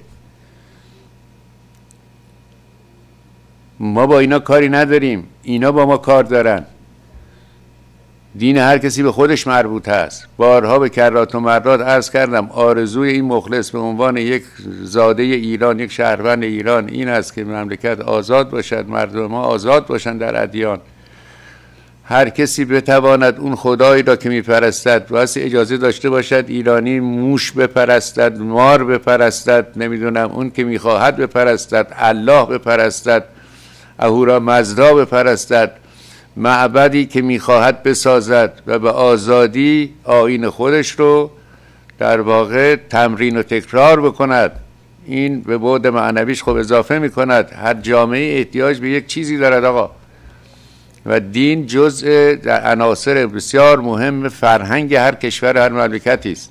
ما با اینا کاری نداریم، اینا با ما کار دارن. دین هر کسی به خودش مربوط هست. بارها به کرات و مرات عرض کردم آرزوی این مخلص به عنوان یک زاده ایران، یک شهروند ایران این است که مملکت آزاد باشد، مردم ما آزاد باشند در ادیان. هر کسی بتواند اون خدایی را که میپرستد واسه اجازه داشته باشد ایرانی موش بپرستد، مار بپرستد، نمیدونم اون که میخواهد بپرستد، الله بپرستد، اهورا مزدا بپرستد، معبدی که میخواهد بسازد و به آزادی آیین خودش رو در واقع تمرین و تکرار بکند. این به بعد معنویش خب اضافه میکند. هر جامعه احتیاج به یک چیزی دارد آقا، و دین جزء در عناصر بسیار مهم فرهنگ هر کشور، هر مملکتی است.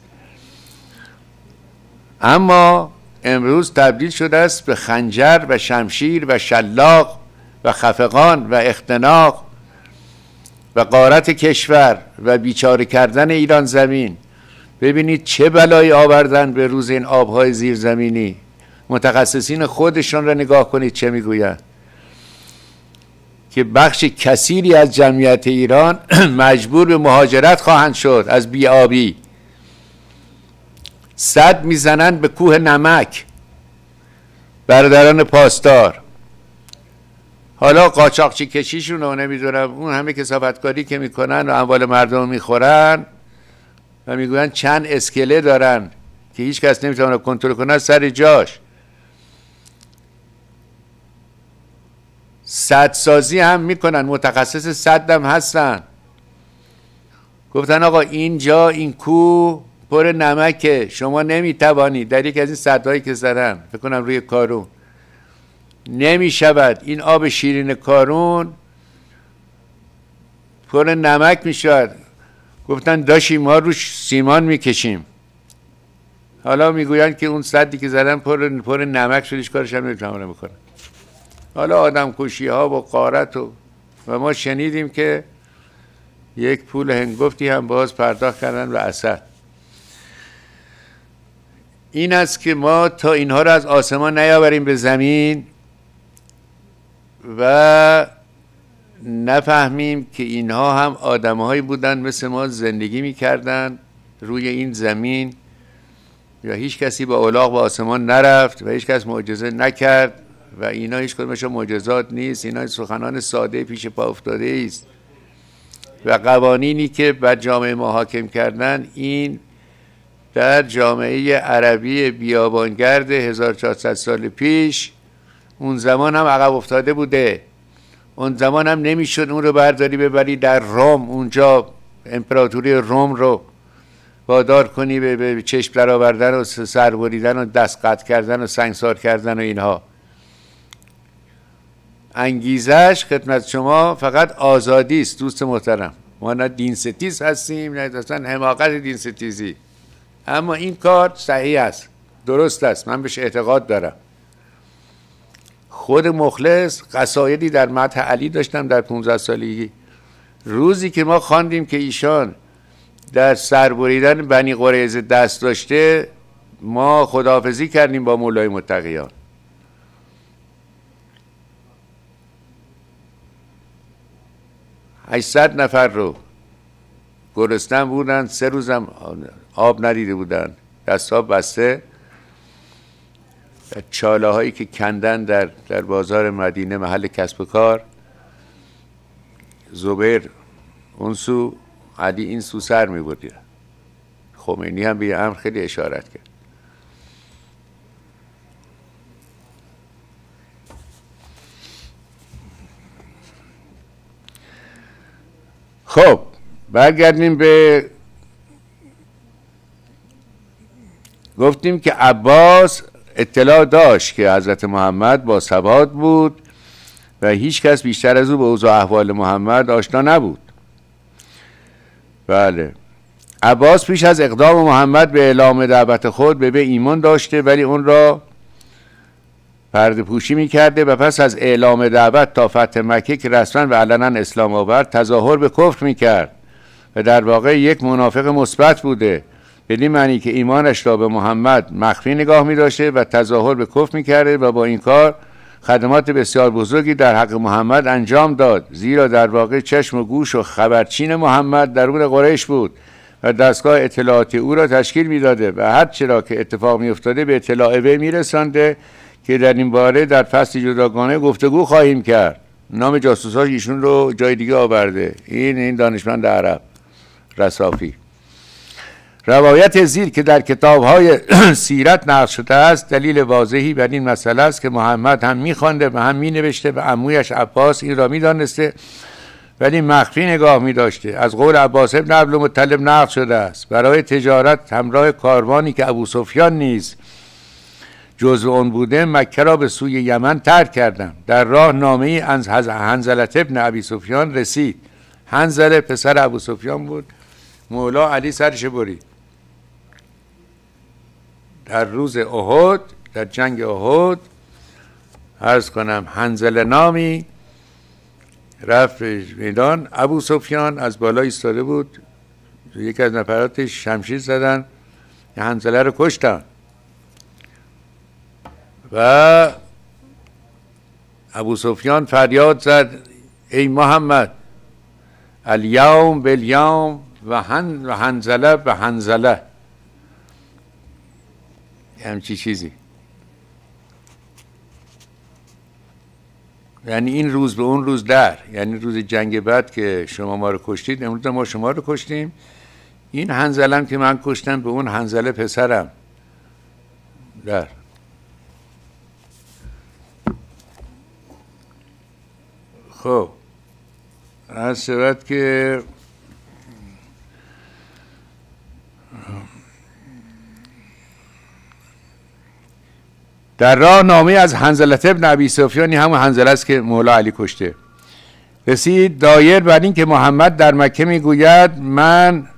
اما امروز تبدیل شده است به خنجر و شمشیر و شلاق و خفقان و اختناق و غارت کشور و بیچاره کردن ایران زمین. ببینید چه بلایی آوردن به روز این آبهای زیرزمینی. متخصصین خودشون را نگاه کنید چه میگویند، که بخش کثیری از جمعیت ایران مجبور به مهاجرت خواهند شد از بی‌آبی. سد میزنند به کوه نمک برادران پاسدار. حالا قاچاقچی کشیشون رو نمیدونم اون همه کثافتکاری که میکنن و اموال مردم میخورن و میگوین چند اسکله دارن که هیچ کس نمیتونه کنترل کنه سر جاش. سدسازی هم میکنن، متخصص سد هم هستن. گفتن آقا اینجا این کوه پر نمکه، شما نمیتوانید در یک از این سدهایی که زدن فکر کنم روی کارون نمیشود این آب شیرین کارون پر نمک میشود. گفتن داشیم ما روش سیمان میکشیم. حالا میگویند که اون سدی که زدن پر پر نمک شدش، کارش هم نمیتونه بکنه. حالا آدم کشی ها و غارت و و ما شنیدیم که یک پول هنگفتی هم باز پرداخت کردن به اسد. این است که ما تا اینها رو از آسمان نیاوریم به زمین و نفهمیم که اینها هم آدم‌هایی بودن مثل ما، زندگی می‌کردن روی این زمین و هیچ کسی با الاغ به آسمان نرفت و هیچ کس معجزه نکرد و اینا هیچ کدومشون معجزات نیست، اینا سخنان ساده پیش پا افتاده است و قوانینی که بر جامعه ما حاکم کردن این در جامعه عربی بیابانگرد هزار و چهارصد سال پیش اون زمان هم عقب افتاده بوده. اون زمان هم نمیشد اون رو برداری ببری در روم، اونجا امپراتوری روم رو وادار کنی به, به چشم در آوردن و سر بریدن و دست قطع کردن و سنگسار کردن و اینها. انگیزش خدمت شما فقط آزادی است دوست محترم. ما نه دین ستیز هستیم نه اصلا حماقت دین ستیزی، اما این کار صحیح است، درست است، من بهش اعتقاد دارم. خود مخلص قصایدی در مدح علی داشتم در پانزده سالگی. روزی که ما خواندیم که ایشان در سر بریدن بنی قریظه دست داشته، ما خداحافظی کردیم با مولای متقیان. هشتصد نفر رو گرسنه بودن، سه روزم آب ندیده بودن، دستاب بسته. چاله هایی که کندن در, در بازار مدینه محل کسب و کار، زبیر اون سو، علی این سو سر می بردی. خمینی هم به امر خیلی اشارت کرد. خب برگردیم به گفتیم که عباس اطلاع داشت که حضرت محمد با ثبات بود و هیچ کس بیشتر از او به اوضاع احوال محمد آشنا نبود. بله، عباس پیش از اقدام محمد به اعلام دعوت خود به به ایمان داشته، ولی اون را پرده پوشی می کرده و پس از اعلام دعوت تا فتح مکه که رسما و علنا اسلام آورد تظاهر به کفر می کرد و در واقع یک منافق مثبت بوده، بدین معنی که ایمانش را به محمد مخفی نگاه می داشته و تظاهر به کفر می کرده و با این کار خدمات بسیار بزرگی در حق محمد انجام داد، زیرا در واقع چشم و گوش و خبرچین محمد درون قریش بود و دستگاه اطلاعاتی او را تشکیل می داده و هر چرا که اتفاق می افتاده به اطلاع وی می رسانده که در این باره در فصل جداگانه گفتگو خواهیم کرد. نام جاسوساش ایشون رو جای دیگه آورده، این این دانشمند عرب رصافی. روایت زیر که در کتاب‌های سیرت نقل شده است دلیل واضحی بر این مسئله است که محمد هم می‌خوانده و هم می‌نوشته و عمویش عباس این را می‌دانسته ولی مخفی نگاه می‌داشته. از قول عباس ابن عبدالمطلب نقل شده است برای تجارت همراه کاروانی که ابو سفیان نیز جزو آن بوده مکه را به سوی یمن ترک کردم. در راه نامه‌ای از حنظله ابن ابی سفیان رسید. حنظله پسر ابو سفیان بود، مولا علی سرش برید. در روز احد، در جنگ احد، عرض کنم حنظله نامی رفت میدان. ابو سفیان از بالا ایستاده بود، یکی از نفراتش شمشیر زدن، حنظله رو کشتن و ابو سفیان فریاد زد ای محمد الیوم بالیوم و هن و حنظله و حنظله، همچی چیزی. یعنی این روز به اون روز در، یعنی روز جنگ بعد که شما ما رو کشتید، امروز ما شما رو کشتیم. این حنظلم که من کشتم به اون حنظله پسرم در. خب از شود که در راه نامه از حنظله ابن ابی سفیان، همون حنظله است که مولا علی کشته، رسید دایر بر این که محمد در مکه میگوید من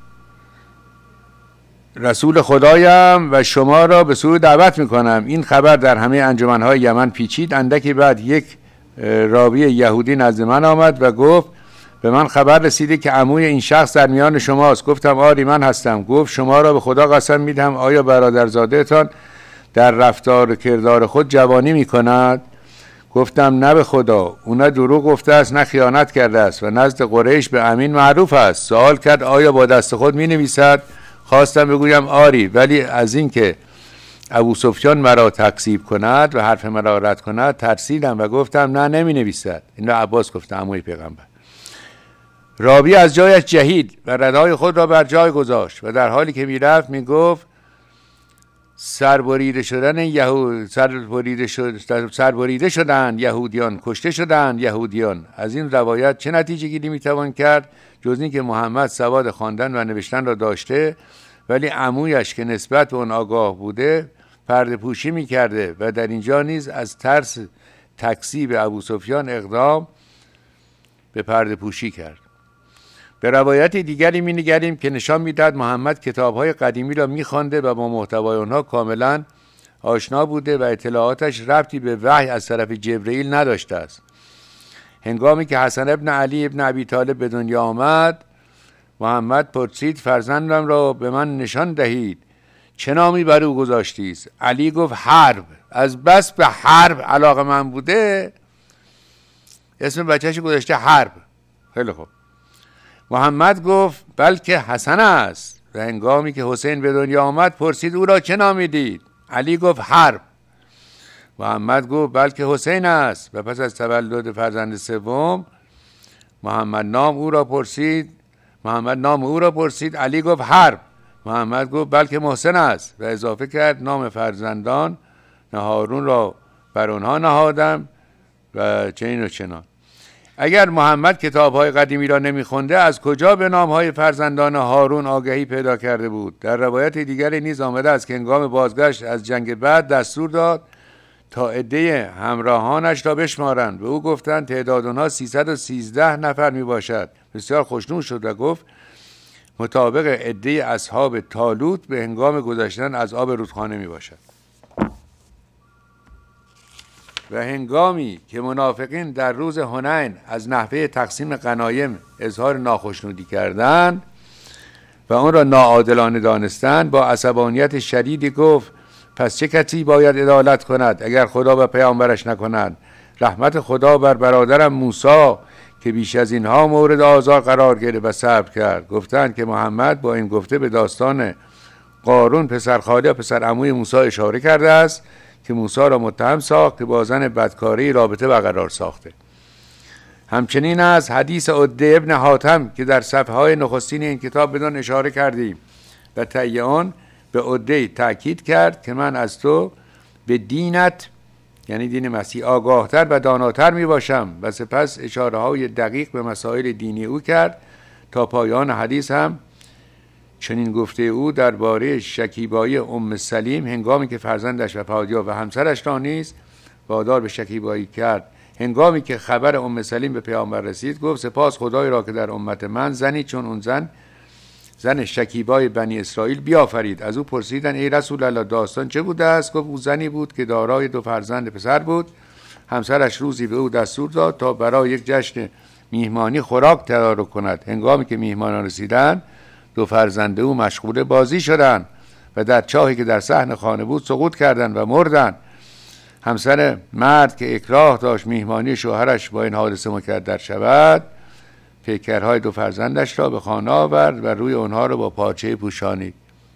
رسول خدایم و شما را به سوی دعوت میکنم. این خبر در همه انجمنهای یمن پیچید. اندکی بعد یک راوی یهودی نزد من آمد و گفت به من خبر رسیده که عموی این شخص در میان شماست. گفتم آری من هستم. گفت شما را به خدا قسم میدهم آیا برادرزاده تان در رفتار و کردار خود جوانی می کند؟ گفتم نه به خدا، اونا دروغ گفته است نه خیانت کرده است و نزد قریش به امین معروف است. سوال کرد آیا با دست خود می نویسد؟ خواستم بگویم آری، ولی از این که ابو سفیان مرا تکذیب کند و حرف مرا رد کند ترسیدم و گفتم نه نمی نویسد. این را عباس گفته، عموی پیغمبر. رابی از جایش جهید و ردای خود را بر جای گذاشت و در حالی که می رفت می گفت سربریده شدن یهود سربریده شد سربریده شدند یهودیان، کشته شدند یهودیان. از این روایت چه نتیجه گیری می توان کرد جز این که محمد سواد خواندن و نوشتن را داشته، ولی عمویش که نسبت به اون آگاه بوده پرده پوشی می کرده و در اینجا نیز از ترس تکذیب ابو سفیان اقدام به پرده پوشی کرد. به روایت دیگری می نگریم که نشان می دهد محمد کتاب‌های قدیمی را می خوانده و با محتوای آنها کاملا آشنا بوده و اطلاعاتش ربطی به وحی از طرف جبرئیل نداشته است. هنگامی که حسن ابن علی ابن ابی طالب به دنیا آمد، محمد پرسید فرزندم را به من نشان دهید، چه نامی بر او گذاشتی است؟ علی گفت حرب. از بس به حرب علاقه من بوده اسم بچه‌ش گذاشته حرب. خیلی خوب. محمد گفت بلکه حسن است. و هنگامی که حسین به دنیا آمد پرسید او را چه نامی دید؟ علی گفت حرب. محمد گفت بلکه حسین است. و پس از تولد فرزند سوم محمد نام او را پرسید محمد نام او را پرسید علی گفت حرب. محمد گفت بلکه محسن است و اضافه کرد نام فرزندان هارون را بر آنها نهادم و چنین و چنان. اگر محمد کتاب‌های قدیمی را نمی‌خوانده از کجا به نام‌های فرزندان هارون آگهی پیدا کرده بود؟ در روایت دیگری نیز آمده است که هنگام بازگشت از جنگ بعد دستور داد تا عده همراهانش را بشمارند. به او گفتند تعداد آنها سیصد و سیزده نفر میباشد. بسیار خوشنود شد و گفت مطابق عده اصحاب طالوت به هنگام گذشتن از آب رودخانه میباشد. و هنگامی که منافقین در روز حنین از نحوه تقسیم غنایم اظهار ناخشنودی کردند و آن را ناعادلانه دانستند، با عصبانیت شدیدی گفت پس چه کسی باید عدالت کند اگر خدا و پیامبرش نکنند؟ رحمت خدا بر برادرم موسی که بیش از اینها مورد آزار قرار گرفت و صبر کرد. گفتند که محمد با این گفته به داستان قارون پسر خاله و پسر عموی موسی اشاره کرده است که موسی را متهم ساخت که با زن بدکاری رابطه برقرار ساخته. همچنین از حدیث عده ابن حاتم که در صفحه های نخستین این کتاب بدان اشاره کردیم و طی آن به عده تأکید کرد که من از تو به دینت یعنی دین مسیح آگاهتر و داناتر می باشم و سپس اشاره های دقیق به مسائل دینی او کرد تا پایان حدیث هم چنین گفته او درباره شکیبایی ام سلیم هنگامی که فرزندش وفات یافت و همسرش را نیز وادار به شکیبایی کرد. هنگامی که خبر ام سلیم به پیامبر رسید گفت سپاس خدای را که در امت من زنی چون اون زن زن شکیبای بنی اسرائیل بیافرید. از او پرسیدن ای رسول الله داستان چه بوده است؟ گفت او زنی بود که دارای دو فرزند پسر بود. همسرش روزی به او دستور داد تا برای یک جشن میهمانی خوراک تدارک کند. هنگامی که میهمانان رسیدند دو فرزند او مشغول بازی شدند و در چاهی که در صحن خانه بود سقوط کردند و مردند. همسر مرد که اکراه داشت میهمانی شوهرش با این حادثه مکدر شود پیکرهای دو فرزندش را به خانه آورد و روی آنها را با پارچه پوشانید.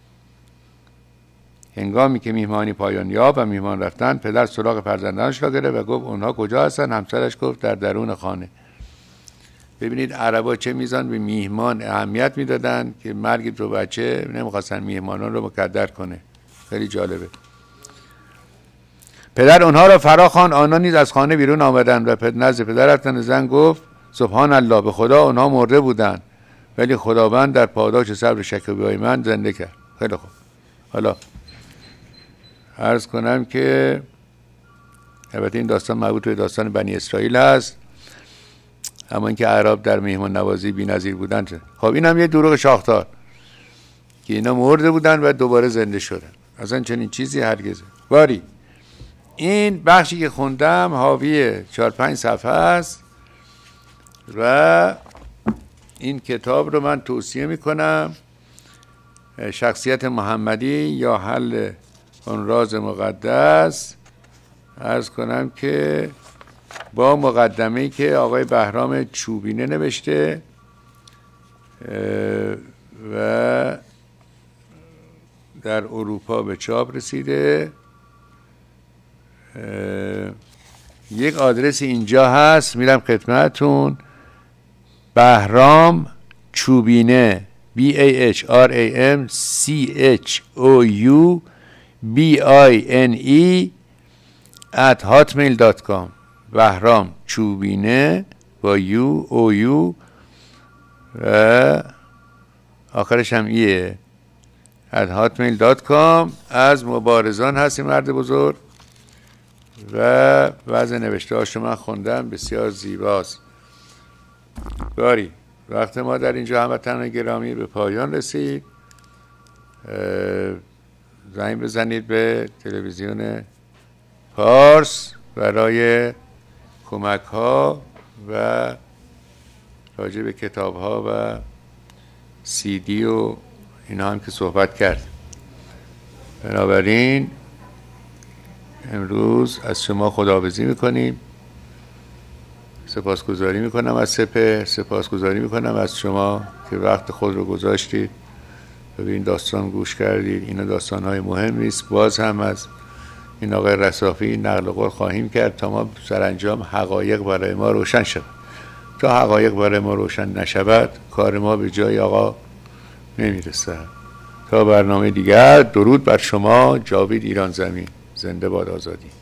هنگامی که میهمانی پایان یافت و میهمان رفتند پدر سراغ فرزندانش را گرفت و گفت اونها کجا هستند؟ همسرش گفت در درون خانه. ببینید عربا چه میزان به میهمان اهمیت میدادن که مرگ دو بچه نمیخواستن میهمانان رو مکدر کنه. خیلی جالبه. پدر اونها را فرا خواند، آنها نیز از خانه بیرون آمدند و پدر نزد پدر رفتند. زن گفت سبحان الله، به خدا اونها مرده بودند ولی خداوند در پاداش صبر شکیبایی من زنده کرد. خیلی خوب. حالا عرض کنم که البته این داستان مربوط به داستان بنی اسرائیل هست، اما اینکه اعراب در میهمان نوازی بی‌نظیر بودند. خب این هم یه دروغ شاخدار که اینا مرده بودن و دوباره زنده شدن. اصلا چنین چیزی هرگز. باری این بخشی که خوندم حاوی چهار پنج صفحه است و این کتاب رو من توصیه میکنم. شخصیت محمدی یا حل اون راز مقدس. عرض کنم که با مقدمه‌ای که آقای بهرام چوبینه نوشته و در اروپا به چاپ رسیده. یک آدرس اینجا هست، میرم خدمتتون. بهرام چوبینه B A H R A M C H O U B I N E at hotmail dot com. بهرام چوبینه با U O U و آخرش هم ایه at hotmail dot com. از مبارزان هستی مرد بزرگ و وضع نوشته هاشو من خوندم، بسیار زیباست. باری وقت ما در اینجا هموطنان گرامی به پایان رسید. زنگ بزنید به تلویزیون پارس برای کمک ها و راجع به کتاب ها و سی دی و اینا هم که صحبت کرد. بنابراین امروز از شما خداحافظی میکنیم. سپاسگزاری میکنم از سپه، سپاسگزاری میکنم از شما که وقت خود رو گذاشتید و به این داستان گوش کردید. اینا داستان های مهمی است. باز هم از این آقای رصافی نقل قول خواهیم کرد تا ما سرانجام حقایق برای ما روشن شود. تا حقایق برای ما روشن نشود کار ما به جای آقا نمیرسه. تا برنامه دیگر، درود بر شما. جاوید ایران زمین. زنده باد آزادی.